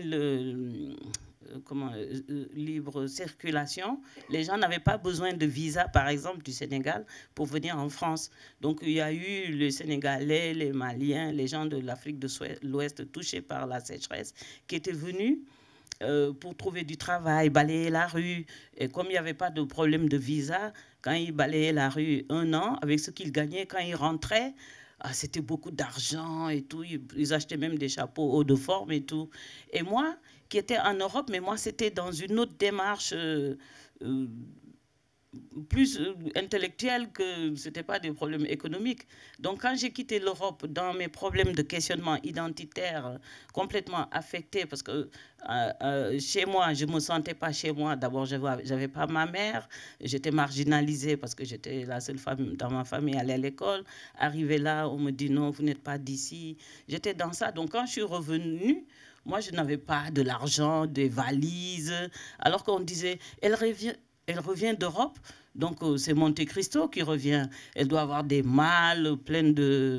[SPEAKER 2] libre circulation. Les gens n'avaient pas besoin de visa, par exemple, du Sénégal pour venir en France. Donc, il y a eu les Sénégalais, les Maliens, les gens de l'Afrique de l'Ouest touchés par la sécheresse qui étaient venus pour trouver du travail, balayer la rue. Et comme il n'y avait pas de problème de visa, quand ils balayaient la rue 1 an, avec ce qu'ils gagnaient, quand ils rentraient, c'était beaucoup d'argent et tout. Ils achetaient même des chapeaux hauts de forme et tout. Et moi, qui étais en Europe, mais moi, c'était dans une autre démarche plus intellectuelle que ce n'était pas des problèmes économiques. Donc, quand j'ai quitté l'Europe, dans mes problèmes de questionnement identitaire complètement affectés, parce que chez moi, je ne me sentais pas chez moi. D'abord, je n'avais pas ma mère. J'étais marginalisée parce que j'étais la seule femme dans ma famille à aller à l'école. Arrivé là, on me dit non, vous n'êtes pas d'ici. J'étais dans ça. Donc, quand je suis revenue, moi, je n'avais pas de l'argent, des valises. Alors qu'on disait, elle revient d'Europe, donc c'est Monte Cristo qui revient. Elle doit avoir des malles pleines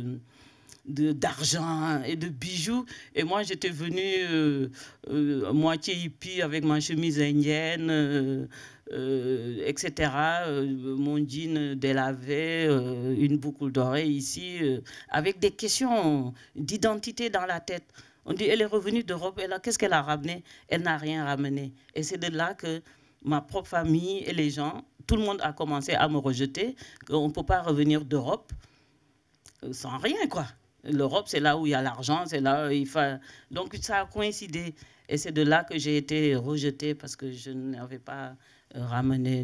[SPEAKER 2] d'argent et de bijoux. Et moi, j'étais venue moitié hippie avec ma chemise indienne, etc. Mon jean délavé, une boucle d'oreille ici, avec des questions d'identité dans la tête. On dit, elle est revenue d'Europe, qu'est-ce qu'elle a ramené? Elle n'a rien ramené. Et c'est de là que ma propre famille et les gens, tout le monde a commencé à me rejeter, qu'on ne peut pas revenir d'Europe sans rien, quoi. L'Europe, c'est là où il y a l'argent, c'est là où il faut... Donc, ça a coïncidé. Et c'est de là que j'ai été rejetée parce que je n'avais pas ramené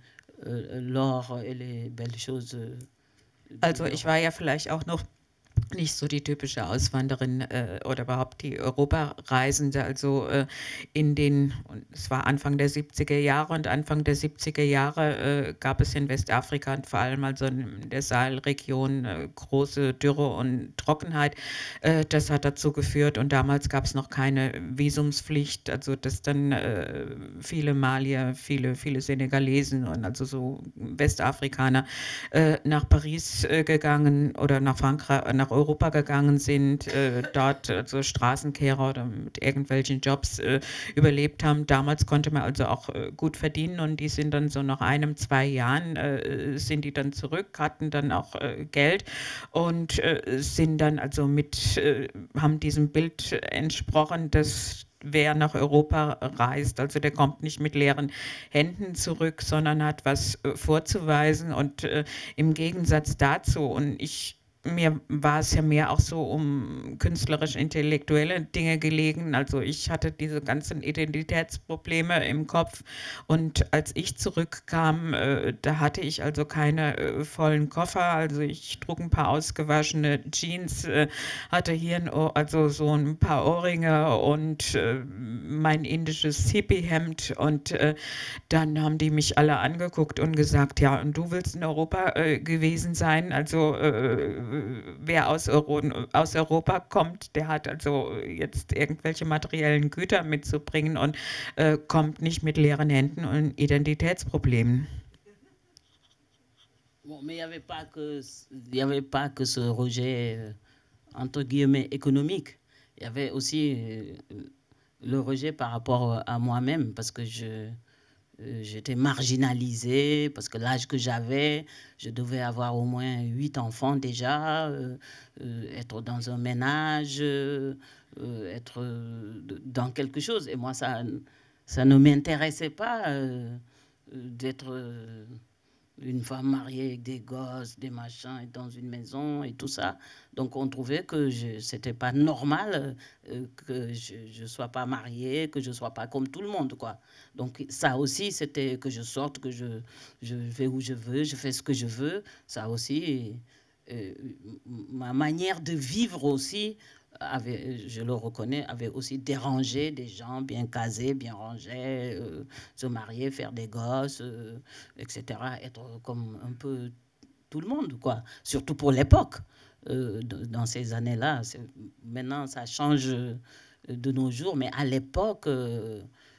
[SPEAKER 2] l'or et les belles choses.
[SPEAKER 5] Also, ich war ja vielleicht auch noch nicht so die typische Auswanderin oder überhaupt die Europareisende. Also es war Anfang der 70er Jahre und Anfang der 70er Jahre gab es in Westafrika und vor allem also in der Sahelregion große Dürre und Trockenheit. Das hat dazu geführt und damals gab es noch keine Visumspflicht, also dass dann viele Malier, viele Senegalesen und also so Westafrikaner nach Paris gegangen oder nach Frankreich, nach Europa gegangen sind, dort also Straßenkehrer oder mit irgendwelchen Jobs überlebt haben. Damals konnte man also auch gut verdienen und die sind dann so nach 1-2 Jahren sind die dann zurück, hatten dann auch Geld und sind dann also haben diesem Bild entsprochen, dass wer nach Europa reist, also der kommt nicht mit leeren Händen zurück, sondern hat was vorzuweisen und im Gegensatz dazu und mir war es ja mehr auch so um künstlerisch-intellektuelle Dinge gelegen. Also ich hatte diese ganzen Identitätsprobleme im Kopf und als ich zurückkam, da hatte ich also keine vollen Koffer. Also ich trug ein paar ausgewaschene Jeans, hatte hier also so ein paar Ohrringe und mein indisches Hippie-Hemd und dann haben die mich alle angeguckt und gesagt, ja, und du willst in Europa gewesen sein, also wer aus Europa kommt, der hat also jetzt irgendwelche materiellen Güter mitzubringen und kommt nicht mit leeren Händen und Identitätsproblemen.
[SPEAKER 2] Bon, mais il n'y avait pas que ce rejet, entre guillemets, économique. Il y avait aussi le rejet par rapport à moi-même, parce que j'étais marginalisée, parce que l'âge que j'avais, je devais avoir au moins 8 enfants déjà, être dans un ménage, être dans quelque chose. Et moi, ça ne m'intéressait pas d'être une femme mariée avec des gosses, des machins, dans une maison et tout ça. Donc on trouvait que c'était pas normal que je sois pas mariée, que je sois pas comme tout le monde, quoi. Donc ça aussi, c'était que je sorte, que je vais où je veux, je fais ce que je veux. Ça aussi, ma manière de vivre aussi, je le reconnais, avait aussi dérangé des gens bien casés, bien rangés, se marier, faire des gosses, etc. Être comme un peu tout le monde, quoi. Surtout pour l'époque, dans ces années-là. Maintenant, ça change de nos jours, mais à l'époque,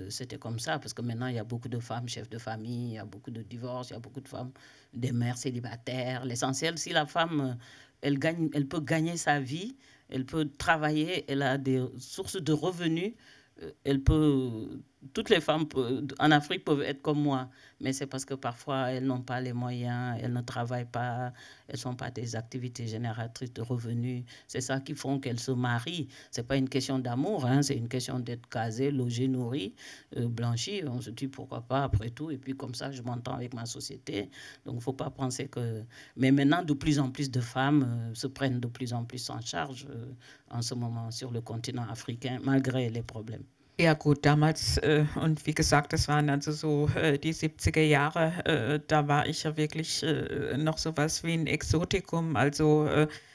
[SPEAKER 2] c'était comme ça, parce que maintenant, il y a beaucoup de femmes chefs de famille, il y a beaucoup de divorces, il y a beaucoup de femmes, des mères célibataires. L'essentiel, si la femme, elle peut gagner sa vie, elle peut travailler, elle a des sources de revenus, elle peut, toutes les femmes en Afrique peuvent être comme moi, mais c'est parce que parfois elles n'ont pas les moyens, elles ne travaillent pas, elles ne sont pas des activités génératrices de revenus. C'est ça qui font qu'elles se marient. Ce n'est pas une question d'amour, hein, c'est une question d'être casé, logé, nourri, blanchi. On se dit pourquoi pas après tout, et puis comme ça je m'entends avec ma société. Donc il ne faut pas penser que... Mais maintenant, de plus en plus de femmes se prennent de plus en plus en charge en ce moment sur le continent africain, malgré les problèmes.
[SPEAKER 5] Ja gut, damals, und wie gesagt, das waren also so die 70er Jahre, da war ich ja wirklich noch sowas wie ein Exotikum, also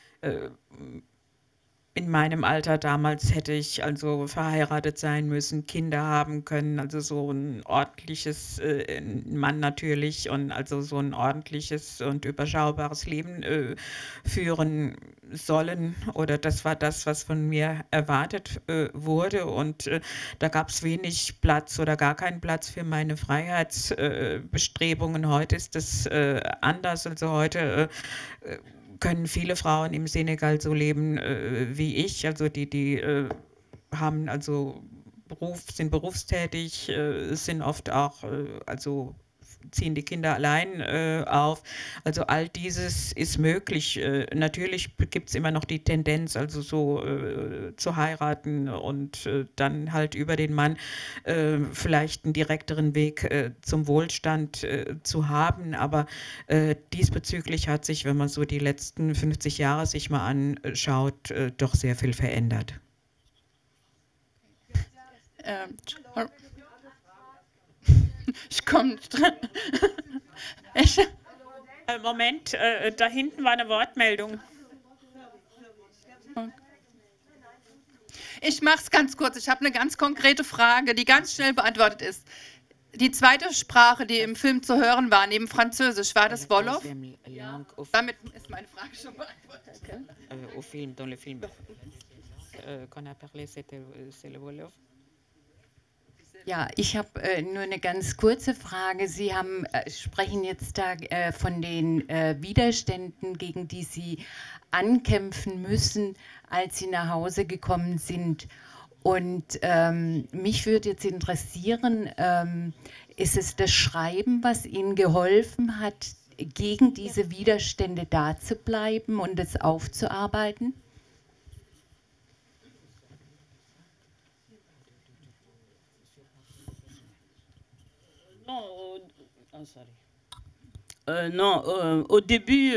[SPEAKER 5] in meinem Alter damals hätte ich also verheiratet sein müssen, Kinder haben können, also so ein ordentliches Mann natürlich und also so ein ordentliches und überschaubares Leben führen sollen, oder das war das, was von mir erwartet wurde, und da gab es wenig Platz oder gar keinen Platz für meine Freiheitsbestrebungen. Heute ist das anders, also heute können viele Frauen im Senegal so leben wie ich, also die haben also sind berufstätig, sind oft auch, also ziehen die Kinder allein auf. Also all dieses ist möglich. Natürlich gibt es immer noch die Tendenz, also so zu heiraten und dann halt über den Mann vielleicht einen direkteren Weg zum Wohlstand zu haben. Aber diesbezüglich hat sich, wenn man so die letzten 50 Jahre sich mal anschaut, doch sehr viel verändert.
[SPEAKER 6] Ich komme nicht dran.
[SPEAKER 5] Moment, da hinten war eine Wortmeldung.
[SPEAKER 6] Ich mache es ganz kurz. Ich habe eine ganz konkrete Frage, die ganz schnell beantwortet ist. Die zweite Sprache, die im Film zu hören war, neben Französisch, war das Wolof? Damit ist meine Frage schon beantwortet.
[SPEAKER 5] Au film, dans le film qu'on a parlé, c'est le Wolof.
[SPEAKER 8] Ja, ich habe nur eine ganz kurze Frage. Sie sprechen jetzt da von den Widerständen, gegen die Sie ankämpfen müssen, als Sie nach Hause gekommen sind. Und mich würde jetzt interessieren, ist es das Schreiben, was Ihnen geholfen hat, gegen diese Widerstände da zu bleiben und es aufzuarbeiten?
[SPEAKER 2] Non, au début,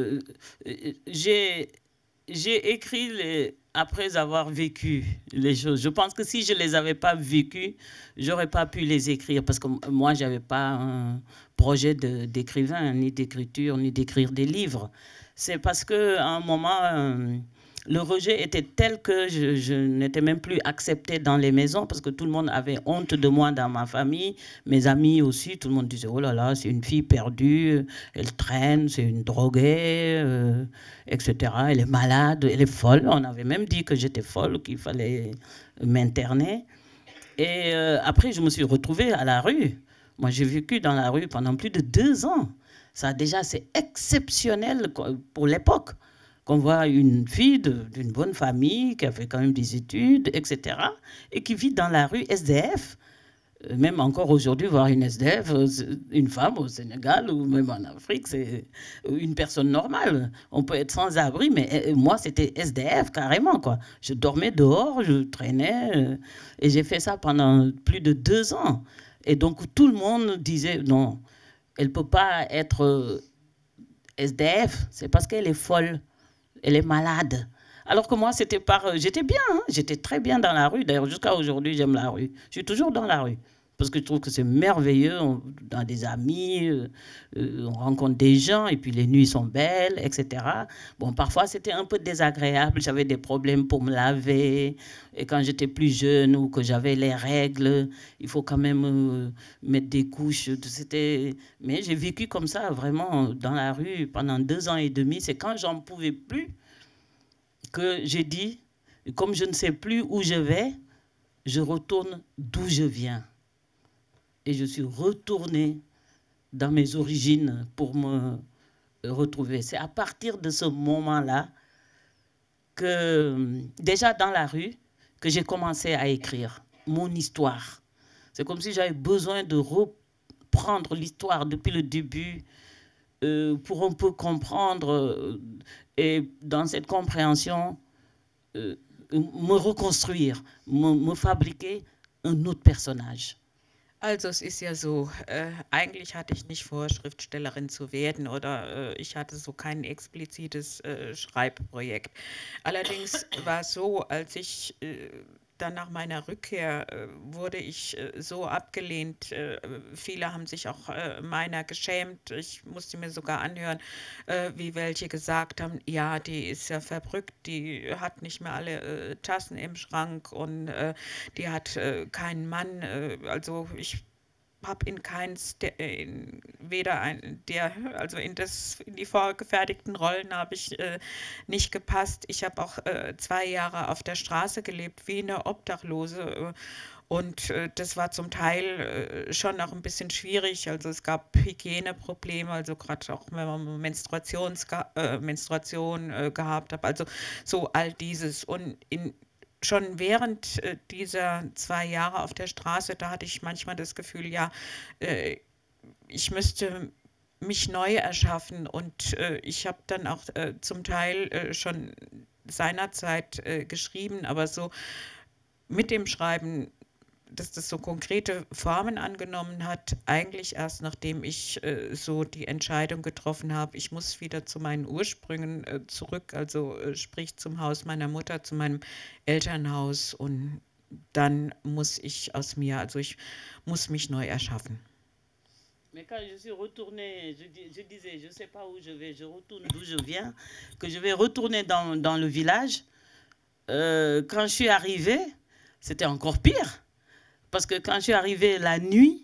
[SPEAKER 2] j'ai écrit après avoir vécu les choses. Je pense que si je ne les avais pas vécues, je n'aurais pas pu les écrire, parce que moi, je n'avais pas un projet d'écrivain, ni d'écriture, ni d'écrire des livres. C'est parce qu'à un moment... le rejet était tel que je n'étais même plus acceptée dans les maisons, parce que tout le monde avait honte de moi dans ma famille, mes amis aussi, tout le monde disait « Oh là là, c'est une fille perdue, elle traîne, c'est une droguée, etc. Elle est malade, elle est folle. » On avait même dit que j'étais folle, qu'il fallait m'interner. Et après, je me suis retrouvée à la rue. Moi, j'ai vécu dans la rue pendant plus de 2 ans. Ça, déjà, c'est exceptionnel pour l'époque. Qu'on voit une fille d'une bonne famille, qui a fait quand même des études, etc., et qui vit dans la rue SDF. Même encore aujourd'hui, voir une SDF, une femme au Sénégal ou même en Afrique, c'est une personne normale. On peut être sans abri, mais moi, c'était SDF carrément, quoi. Je dormais dehors, je traînais, et j'ai fait ça pendant plus de 2 ans. Et donc, tout le monde disait, non, elle ne peut pas être SDF, c'est parce qu'elle est folle. Elle est malade. Alors que moi, j'étais bien, hein? J'étais très bien dans la rue. D'ailleurs, jusqu'à aujourd'hui, j'aime la rue. Je suis toujours dans la rue. Parce que je trouve que c'est merveilleux. On a des amis, on rencontre des gens, et puis les nuits sont belles, etc. Bon, parfois, c'était un peu désagréable. J'avais des problèmes pour me laver. Et quand j'étais plus jeune ou que j'avais les règles, il faut quand même mettre des couches. Mais j'ai vécu comme ça, vraiment, dans la rue pendant 2 ans et demi. C'est quand j'en pouvais plus que j'ai dit, comme je ne sais plus où je vais, je retourne d'où je viens. et je suis retournée dans mes origines pour me retrouver. C'est à partir de ce moment-là que, déjà dans la rue, que j'ai commencé à écrire mon histoire. C'est comme si j'avais besoin de reprendre l'histoire depuis le début pour un peu comprendre et dans cette compréhension, me reconstruire, me fabriquer un autre personnage.
[SPEAKER 5] Also es ist ja so, eigentlich hatte ich nicht vor, Schriftstellerin zu werden oder ich hatte so kein explizites Schreibprojekt. Allerdings war es so, als ich dann nach meiner Rückkehr wurde ich so abgelehnt. Viele haben sich auch meiner geschämt. Ich musste mir sogar anhören, wie welche gesagt haben, ja, die ist ja verrückt, die hat nicht mehr alle Tassen im Schrank und die hat keinen Mann. Also ich habe in keins, weder also in die vorgefertigten Rollen habe ich nicht gepasst. Ich habe auch 2 Jahre auf der Straße gelebt, wie eine Obdachlose. Und das war zum Teil schon noch ein bisschen schwierig. Also es gab Hygieneprobleme, also gerade auch wenn man Menstruation gehabt hat. Also so all dieses. Und schon während dieser 2 Jahre auf der Straße, da hatte ich manchmal das Gefühl, ja, ich müsste mich neu erschaffen. Und ich habe dann auch zum Teil schon seinerzeit geschrieben, aber so mit dem Schreiben, dass das so konkrete Formen angenommen hat, eigentlich erst nachdem ich so die Entscheidung getroffen habe, ich muss wieder zu meinen Ursprüngen zurück, also sprich zum Haus meiner Mutter, zu meinem Elternhaus, und dann muss ich aus mir, also ich muss mich neu erschaffen.
[SPEAKER 2] Mais quand je suis retournée, je disais, je ne sais pas où je vais, je retourne d'où je viens, que je vais retourner dans le village. Quand je suis arrivée, c'était encore pire. Parce que quand je suis arrivée la nuit,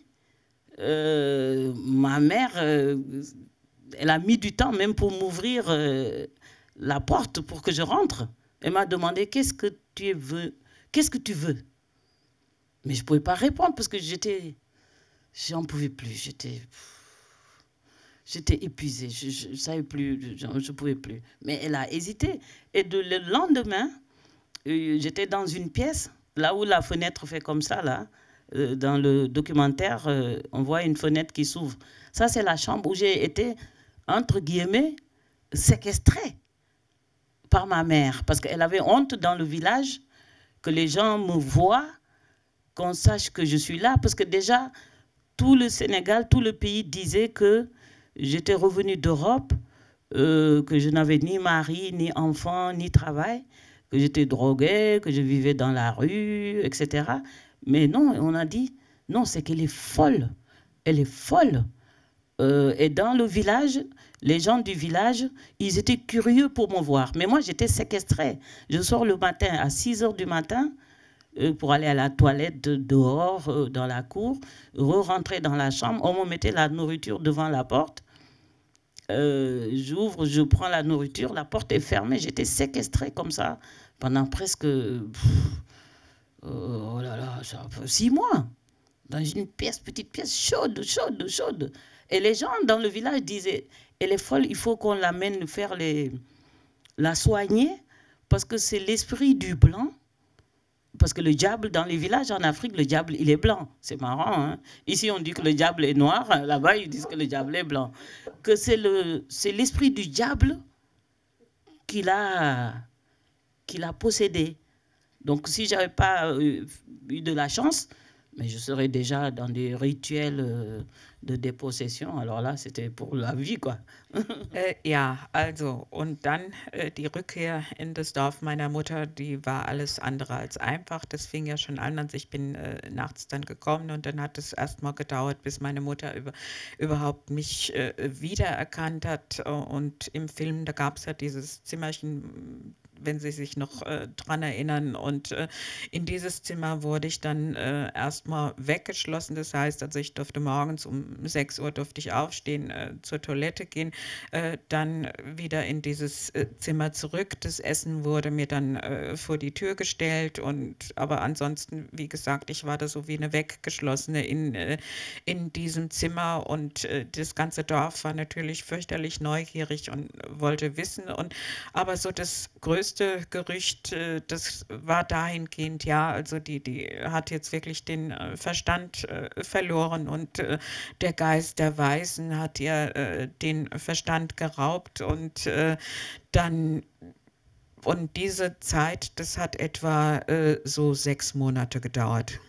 [SPEAKER 2] ma mère, elle a mis du temps même pour m'ouvrir la porte pour que je rentre. Elle m'a demandé, qu'est-ce que tu veux? Qu'est-ce que tu veux? Mais je ne pouvais pas répondre parce que j'en pouvais plus. J'étais épuisée, je ne savais plus, je ne pouvais plus. Mais elle a hésité. Et le lendemain, j'étais dans une pièce, là où la fenêtre fait comme ça, là, dans le documentaire, on voit une fenêtre qui s'ouvre. Ça, c'est la chambre où j'ai été, entre guillemets, séquestrée par ma mère. Parce qu'elle avait honte dans le village que les gens me voient, qu'on sache que je suis là. Parce que déjà, tout le Sénégal, tout le pays disait que j'étais revenue d'Europe, que je n'avais ni mari, ni enfant, ni travail, que j'étais droguée, que je vivais dans la rue, etc. Mais non, on a dit, non, c'est qu'elle est folle. Elle est folle. Et dans le village, les gens du village, ils étaient curieux pour me voir. Mais moi, j'étais séquestrée. Je sors le matin à 6 h du matin pour aller à la toilette dehors, dans la cour, re-rentrer dans la chambre. On me mettait la nourriture devant la porte. J'ouvre, je prends la nourriture, la porte est fermée. J'étais séquestrée comme ça pendant presque... oh là là, 6 mois, dans une pièce, petite pièce chaude, chaude, chaude. Et les gens dans le village disaient, elle est folle, il faut qu'on l'amène faire la soigner, parce que c'est l'esprit du blanc. Parce que le diable, dans les villages en Afrique, le diable, il est blanc. C'est marrant, hein? Ici, on dit que le diable est noir, là-bas, ils disent que le diable est blanc. Que c'est l'esprit du diable qui l'a possédé. Donc, si je n'avais pas eu de la chance, mais je serais déjà dans des rituels de dépossession. Alors là, c'était pour la vie, quoi.
[SPEAKER 5] Ja, also, und dann die Rückkehr in das Dorf meiner Mutter, die war alles andere als einfach. Das fing ja schon an, also ich bin nachts dann gekommen, und dann hat es erstmal gedauert, bis meine Mutter überhaupt mich wiedererkannt hat. Und im Film, da gab es ja dieses Zimmerchen, wenn Sie sich noch dran erinnern. Und in dieses Zimmer wurde ich dann erstmal weggeschlossen. Das heißt, also ich durfte morgens um 6 Uhr durfte ich aufstehen, zur Toilette gehen, dann wieder in dieses Zimmer zurück. Das Essen wurde mir dann vor die Tür gestellt. Aber ansonsten, wie gesagt, ich war da so wie eine Weggeschlossene in diesem Zimmer. Und das ganze Dorf war natürlich fürchterlich neugierig und wollte wissen. Aber so das größte Gerücht, das war dahingehend, ja, also die hat jetzt wirklich den Verstand verloren und der Geist der Weisen hat ihr den Verstand geraubt und diese Zeit, das hat etwa so 6 Monate gedauert.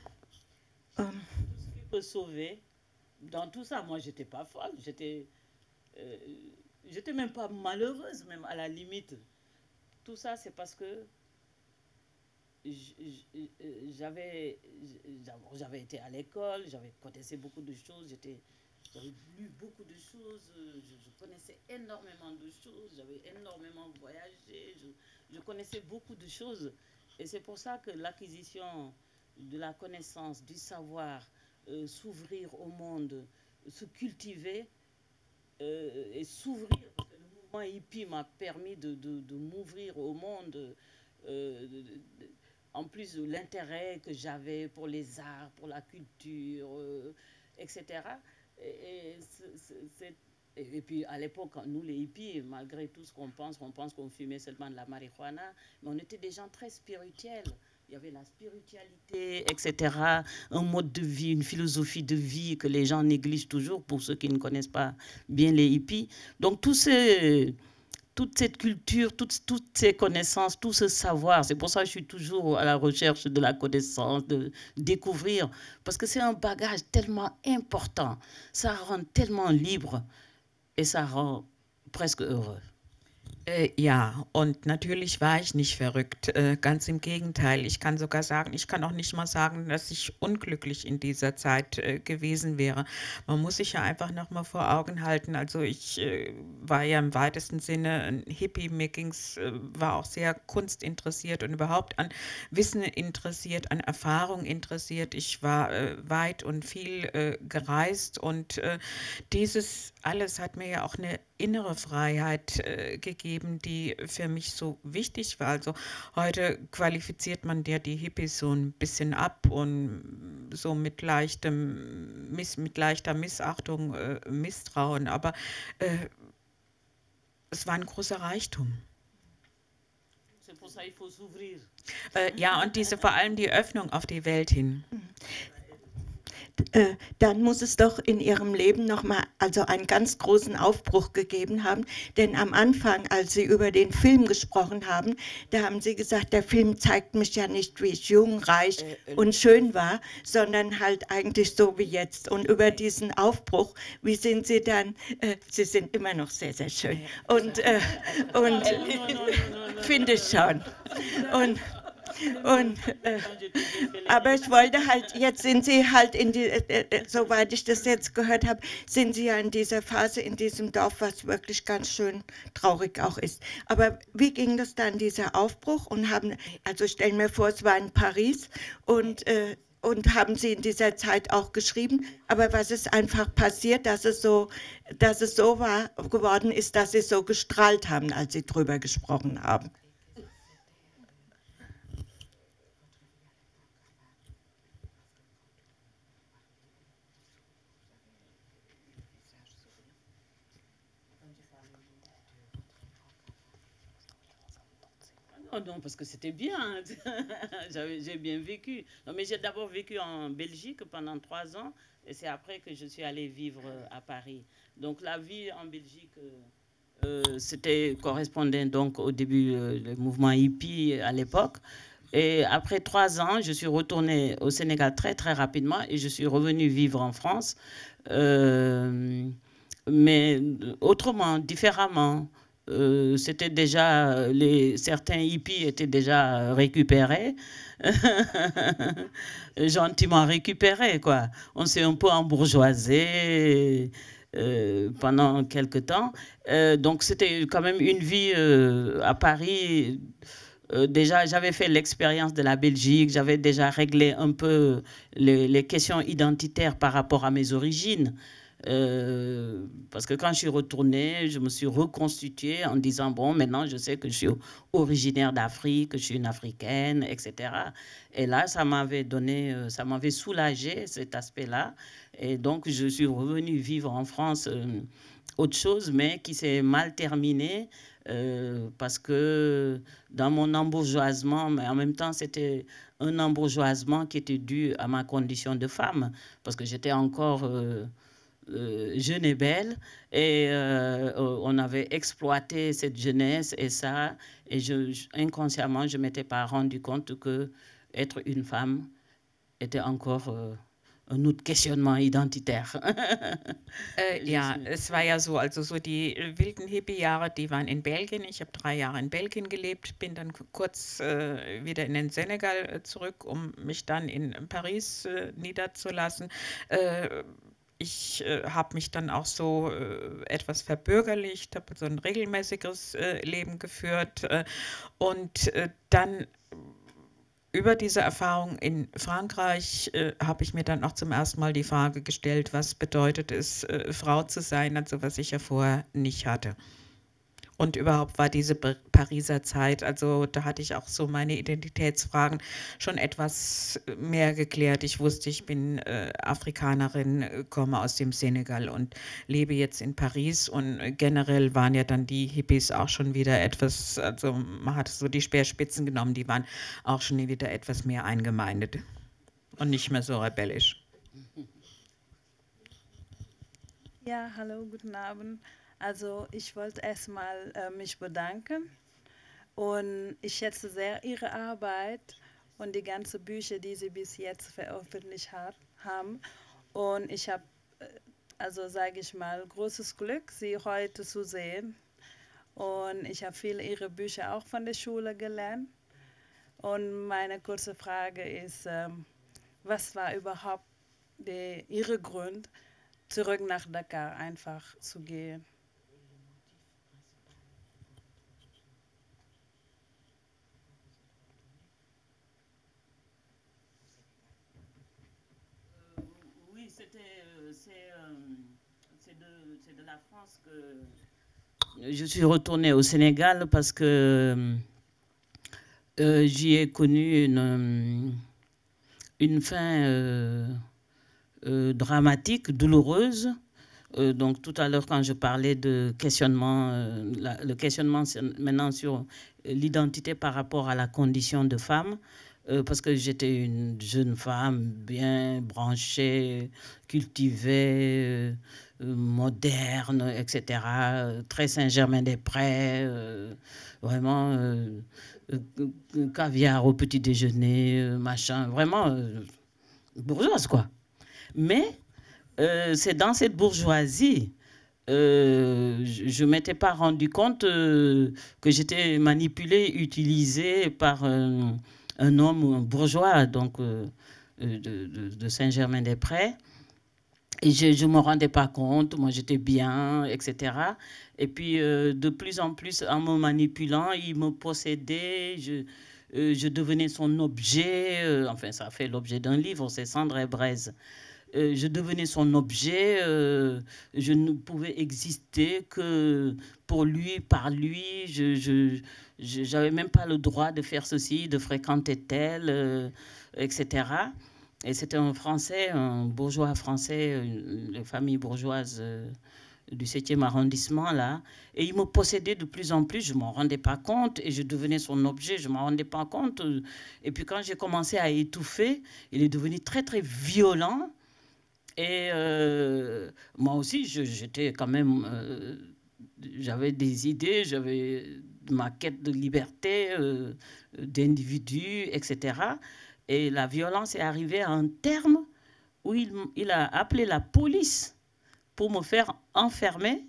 [SPEAKER 2] Dans tout ça, moi, j'étais pas folle, j'étais même pas malheureuse, même à la limite. Tout ça, c'est parce que j'avais été à l'école, j'avais connaissé beaucoup de choses, j'avais lu beaucoup de choses, je connaissais énormément de choses, j'avais énormément voyagé, je connaissais beaucoup de choses. Et c'est pour ça que l'acquisition de la connaissance, du savoir, s'ouvrir au monde, se cultiver et s'ouvrir, parce que le mouvement hippie m'a permis de m'ouvrir au monde, en plus de l'intérêt que j'avais pour les arts, pour la culture, etc. Et puis à l'époque, nous les hippies, malgré tout ce qu'on pense qu'on fumait seulement de la marijuana, mais on était des gens très spirituels. Il y avait la spiritualité, etc., un mode de vie, une philosophie de vie que les gens négligent toujours pour ceux qui ne connaissent pas bien les hippies. Donc toute cette culture, toutes ces connaissances, tout ce savoir, c'est pour ça que je suis toujours à la recherche de la connaissance, de découvrir, parce que c'est un bagage tellement important, ça rend tellement libre et ça rend presque heureux.
[SPEAKER 5] Ja, und natürlich war ich nicht verrückt, ganz im Gegenteil. Ich kann sogar sagen, ich kann auch nicht mal sagen, dass ich unglücklich in dieser Zeit gewesen wäre. Man muss sich ja einfach noch mal vor Augen halten, also ich war ja im weitesten Sinne ein Hippie, mir war auch sehr kunstinteressiert und überhaupt an Wissen interessiert, an Erfahrung interessiert. Ich war weit und viel gereist und dieses alles hat mir ja auch eine innere Freiheit gegeben, die für mich so wichtig war. Also heute qualifiziert man ja die Hippies so ein bisschen ab und so mit leichter Missachtung, Misstrauen, aber es war ein großer Reichtum. Ja, und vor allem die Öffnung auf die Welt hin.
[SPEAKER 9] Dann muss es doch in Ihrem Leben nochmal einen ganz großen Aufbruch gegeben haben. Denn am Anfang, als Sie über den Film gesprochen haben, da haben Sie gesagt, der Film zeigt mich ja nicht, wie ich jung, reich und schön war, sondern halt eigentlich so wie jetzt. Und über diesen Aufbruch, wie sind Sie dann, Sie sind immer noch sehr, sehr schön. Und finde ich schon. Aber ich wollte halt, jetzt sind Sie halt soweit ich das jetzt gehört habe, sind Sie ja in dieser Phase in diesem Dorf, was wirklich ganz schön traurig auch ist. Aber wie ging das dann, dieser Aufbruch? Also ich stelle mir vor, es war in Paris und haben Sie in dieser Zeit auch geschrieben, aber was ist einfach passiert, dass es so geworden ist, dass Sie so gestrahlt haben, als Sie drüber gesprochen haben?
[SPEAKER 2] Oh non, parce que c'était bien, j'ai bien vécu. Non, mais j'ai d'abord vécu en Belgique pendant 3 ans et c'est après que je suis allée vivre à Paris. Donc la vie en Belgique, correspondait donc au début du mouvement hippie à l'époque. Et après 3 ans, je suis retournée au Sénégal très très rapidement et je suis revenue vivre en France, mais autrement, différemment. C'était déjà, certains hippies étaient déjà récupérés, gentiment récupérés, quoi. On s'est un peu embourgeoisé, pendant quelque temps. Donc c'était quand même une vie à Paris. Déjà, j'avais fait l'expérience de la Belgique, j'avais déjà réglé un peu les questions identitaires par rapport à mes origines. Parce que quand je suis retournée, je me suis reconstituée en disant, bon, maintenant je sais que je suis originaire d'Afrique, que je suis une Africaine, etc. Et là, ça m'avait donné, ça m'avait soulagé cet aspect-là. Et donc, je suis revenue vivre en France autre chose, mais qui s'est mal terminé. Parce que dans mon embourgeoisement, mais en même temps, c'était un embourgeoisement qui était dû à ma condition de femme, parce que j'étais encore jeune et belle, et on avait exploité cette jeunesse et ça, et inconsciemment, je ne m'étais pas rendu compte que être une femme était encore ein autre questionnement identitaire.
[SPEAKER 5] Ja, es war ja so, also so die wilden Hippie-Jahre, die waren in Belgien. Ich habe 3 Jahre in Belgien gelebt, bin dann kurz wieder in den Senegal zurück, um mich dann in Paris niederzulassen. Ich habe mich dann auch so etwas verbürgerlicht, habe so ein regelmäßigeres Leben geführt und dann über diese Erfahrung in Frankreich habe ich mir dann auch zum ersten Mal die Frage gestellt, was bedeutet es, Frau zu sein, also was ich ja vorher nicht hatte. Und überhaupt war diese Pariser Zeit, also da hatte ich auch so meine Identitätsfragen schon etwas mehr geklärt. Ich wusste, ich bin Afrikanerin, komme aus dem Senegal und lebe jetzt in Paris. Und generell waren ja dann die Hippies auch schon wieder etwas, also man hat so die Speerspitzen genommen, die waren auch schon wieder etwas mehr eingemeindet und nicht mehr so rebellisch.
[SPEAKER 10] Ja, hallo, guten Abend. Also ich wollte erstmal mich bedanken und ich schätze sehr Ihre Arbeit und die ganzen Bücher, die Sie bis jetzt veröffentlicht haben. Und ich habe, also sage ich mal, großes Glück, Sie heute zu sehen. Und ich habe viele Ihrer Bücher auch von der Schule gelernt. Und meine kurze Frage ist, was war überhaupt Ihre Grund, zurück nach Dakar einfach zu gehen?
[SPEAKER 2] C'est de la France que je suis retournée au Sénégal parce que j'y ai connu une fin dramatique, douloureuse. Donc tout à l'heure quand je parlais de questionnement, le questionnement maintenant sur l'identité par rapport à la condition de femme, parce que j'étais une jeune femme bien branchée, cultivée, moderne, etc. Très Saint-Germain-des-Prés, vraiment caviar au petit déjeuner, machin, vraiment bourgeoise quoi. Mais c'est dans cette bourgeoisie, je ne m'étais pas rendu compte que j'étais manipulée, utilisée par un homme bourgeois donc, de Saint-Germain-des-Prés. Et je ne me rendais pas compte, moi j'étais bien, etc. Et puis de plus en plus, en me manipulant, il me possédait, je devenais son objet, enfin ça a fait l'objet d'un livre, c'est Cendre et Braise. Je devenais son objet, je ne pouvais exister que pour lui, par lui, je n'avais même pas le droit de faire ceci, de fréquenter tel, etc. Et c'était un Français, un bourgeois français, une famille bourgeoise du 7e arrondissement, là. Et il me possédait de plus en plus, je ne m'en rendais pas compte, et je devenais son objet, je ne m'en rendais pas compte. Et puis quand j'ai commencé à étouffer, il est devenu très, très violent. Et moi aussi, j'étais quand même... j'avais des idées, j'avais ma quête de liberté, d'individu, etc. Et la violence est arrivée à un terme où il a appelé la police pour me faire enfermer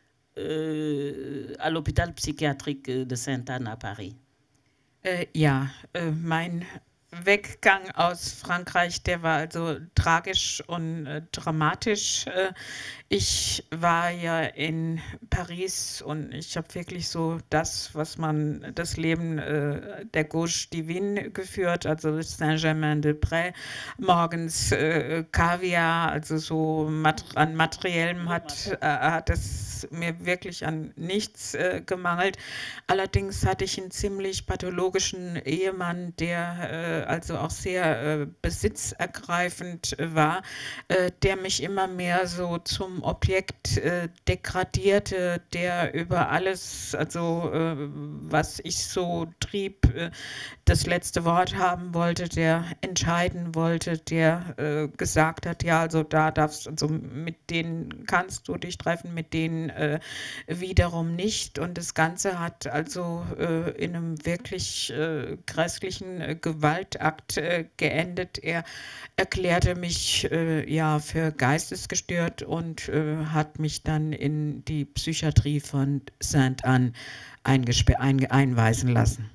[SPEAKER 2] à l'hôpital psychiatrique de Sainte-Anne à Paris.
[SPEAKER 5] Ja, mein Weggang aus Frankreich, der war also tragisch und dramatisch. Ich war ja in Paris und ich habe wirklich so das, was man, das Leben der Gauche Divine geführt, also Saint-Germain-des-Prés, morgens Kaviar, also so an Materiellem hat es mir wirklich an nichts gemangelt. Allerdings hatte ich einen ziemlich pathologischen Ehemann, der also auch sehr besitzergreifend war, der mich immer mehr so zum Objekt degradierte, der über alles, also was ich so trieb, das letzte Wort haben wollte, der entscheiden wollte, der gesagt hat, ja, also da darfst, also mit denen kannst du dich treffen, mit denen wiederum nicht. Und das Ganze hat also in einem wirklich grässlichen Gewaltakt geendet. Er erklärte mich ja für geistesgestört und hat mich dann in die Psychiatrie von Sainte-Anne einweisen lassen.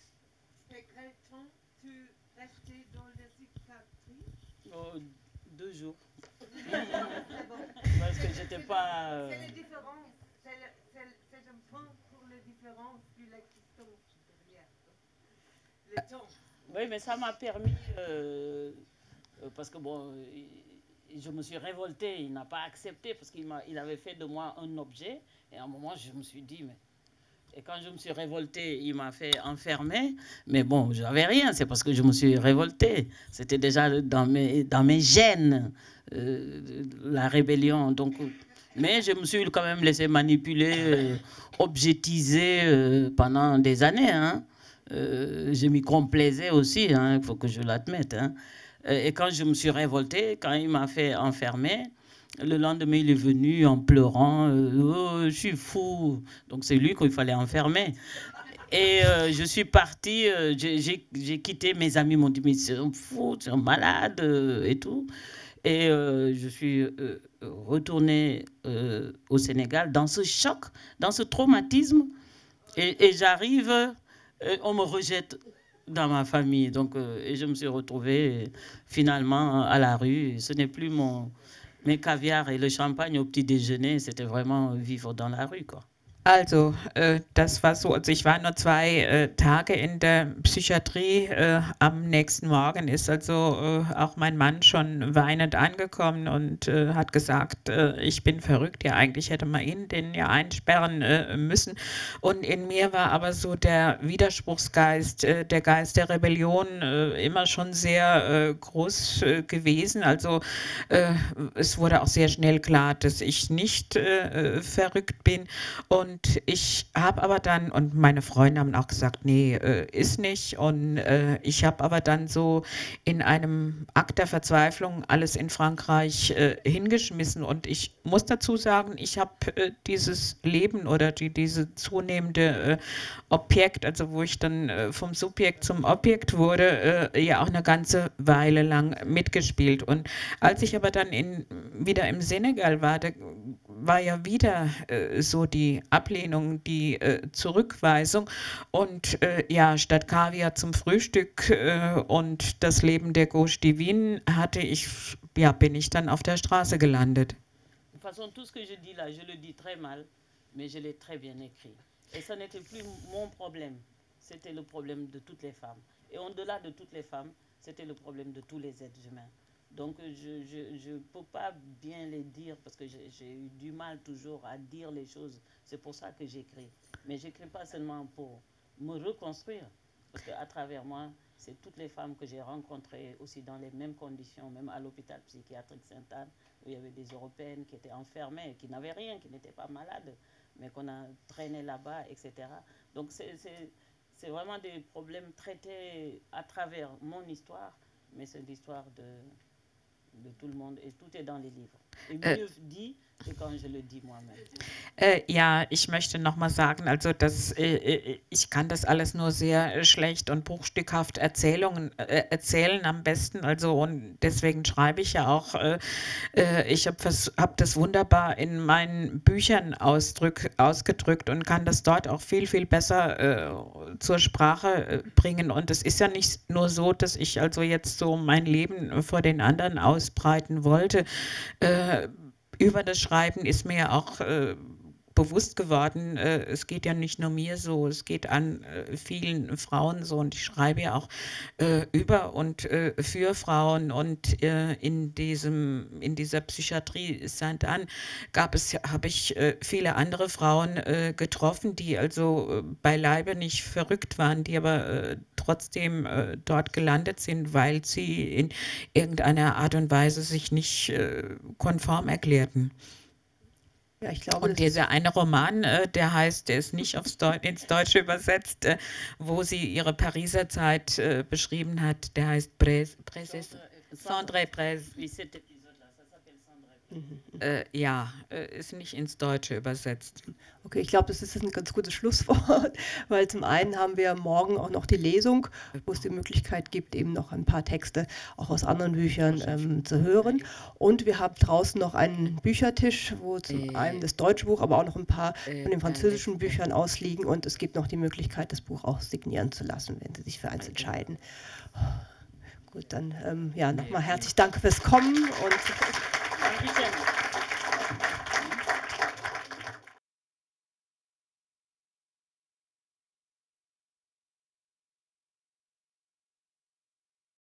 [SPEAKER 2] Oh, 2 jours. Parce que j'étais pas.
[SPEAKER 4] C'est les différences, c'est un point pour les différences de l'existence derrière. Le temps.
[SPEAKER 2] Oui, mais ça m'a permis, parce que bon, je me suis révoltée, il n'a pas accepté, parce qu'il avait fait de moi un objet, et à un moment je me suis dit, mais... Et quand je me suis révoltée, il m'a fait enfermer, mais bon, je n'avais rien, c'est parce que je me suis révoltée. C'était déjà dans mes gènes, la rébellion, donc... Mais je me suis quand même laissé manipuler, objectiser pendant des années, hein. Je m'y complaisais aussi, il faut que je l'admette. Hein. Et quand je me suis révoltée, quand il m'a fait enfermer, le lendemain, il est venu en pleurant. Oh, je suis fou. Donc, c'est lui qu'il fallait enfermer. Et je suis partie, j'ai quitté mes amis, m'ont dit, mais c'est un fou, c'est un malade et tout. Et je suis retournée au Sénégal dans ce choc, dans ce traumatisme. Et j'arrive... on me rejette dans ma famille. Donc, et je me suis retrouvée finalement à la rue. Ce n'est plus mes caviars et le champagne au petit déjeuner. C'était vraiment vivre dans la rue, quoi.
[SPEAKER 5] Also, das war so, also ich war nur 2 Tage in der Psychiatrie. Am nächsten Morgen ist also auch mein Mann schon weinend angekommen und hat gesagt, ich bin verrückt. Ja, eigentlich hätte man ihn den ja einsperren müssen. Und in mir war aber so der Widerspruchsgeist, der Geist der Rebellion immer schon sehr groß gewesen. Also es wurde auch sehr schnell klar, dass ich nicht verrückt bin. Und ich habe aber dann, und meine Freunde haben auch gesagt, nee, ist nicht. Und ich habe aber dann so in einem Akt der Verzweiflung alles in Frankreich hingeschmissen. Und ich muss dazu sagen, ich habe dieses Leben oder diese zunehmende Objekt, also wo ich dann vom Subjekt zum Objekt wurde, ja auch eine ganze Weile lang mitgespielt. Und als ich aber dann wieder im Senegal war, da war ja wieder so die Ablehnung, die Zurückweisung und ja, statt Kaviar zum Frühstück und das Leben der Gauche Divine bin ich dann auf der Straße gelandet.
[SPEAKER 2] De toute façon, tout ce que je dis là, je le dis très mal, mais je l'ai très bien écrit. Et ça n'était plus mon problème, c'était le problème de toutes les femmes. Et au-delà de toutes les femmes, c'était le problème de tous les êtres humains. Donc je ne peux pas bien les dire parce que j'ai eu du mal toujours à dire les choses. C'est pour ça que j'écris. Mais je n'écris pas seulement pour me reconstruire, parce qu'à travers moi, c'est toutes les femmes que j'ai rencontrées aussi dans les mêmes conditions, même à l'hôpital psychiatrique Sainte-Anne, où il y avait des Européennes qui étaient enfermées, qui n'avaient rien, qui n'étaient pas malades, mais qu'on a traînées là-bas, etc. Donc c'est vraiment des problèmes traités à travers mon histoire, mais c'est l'histoire de tout le monde et tout est dans les livres. Et mieux dit,
[SPEAKER 5] Ja, ich möchte nochmal sagen, also ich kann das alles nur sehr schlecht und bruchstückhaft erzählen am besten, also und deswegen schreibe ich ja auch, ich habe das wunderbar in meinen Büchern ausgedrückt und kann das dort auch viel, viel besser zur Sprache bringen, und es ist ja nicht nur so, dass ich also jetzt so mein Leben vor den anderen ausbreiten wollte. Über das Schreiben ist mir auch bewusst geworden, es geht ja nicht nur mir so, es geht an vielen Frauen so, und ich schreibe ja auch über und für Frauen, und in dieser Psychiatrie Sainte-Anne habe ich viele andere Frauen getroffen, die also beileibe nicht verrückt waren, die aber trotzdem dort gelandet sind, weil sie in irgendeiner Art und Weise sich nicht konform erklärten.
[SPEAKER 1] Ja, ich glaube,
[SPEAKER 5] und dieser eine Roman, der ist nicht ins Deutsche übersetzt, wo sie ihre Pariser Zeit beschrieben hat, der heißt Cendré Prez. Ja, ist nicht ins Deutsche übersetzt.
[SPEAKER 1] Okay, ich glaube, das ist ein ganz gutes Schlusswort, weil zum einen haben wir morgen auch noch die Lesung, wo es die Möglichkeit gibt, eben noch ein paar Texte auch aus anderen Büchern zu hören. Und wir haben draußen noch einen Büchertisch, wo zum einen das deutsche Buch, aber auch noch ein paar von den französischen Büchern ausliegen. Und es gibt noch die Möglichkeit, das Buch auch signieren zu lassen, wenn Sie sich für eins entscheiden. Gut, dann ja, nochmal herzlich Dank fürs Kommen und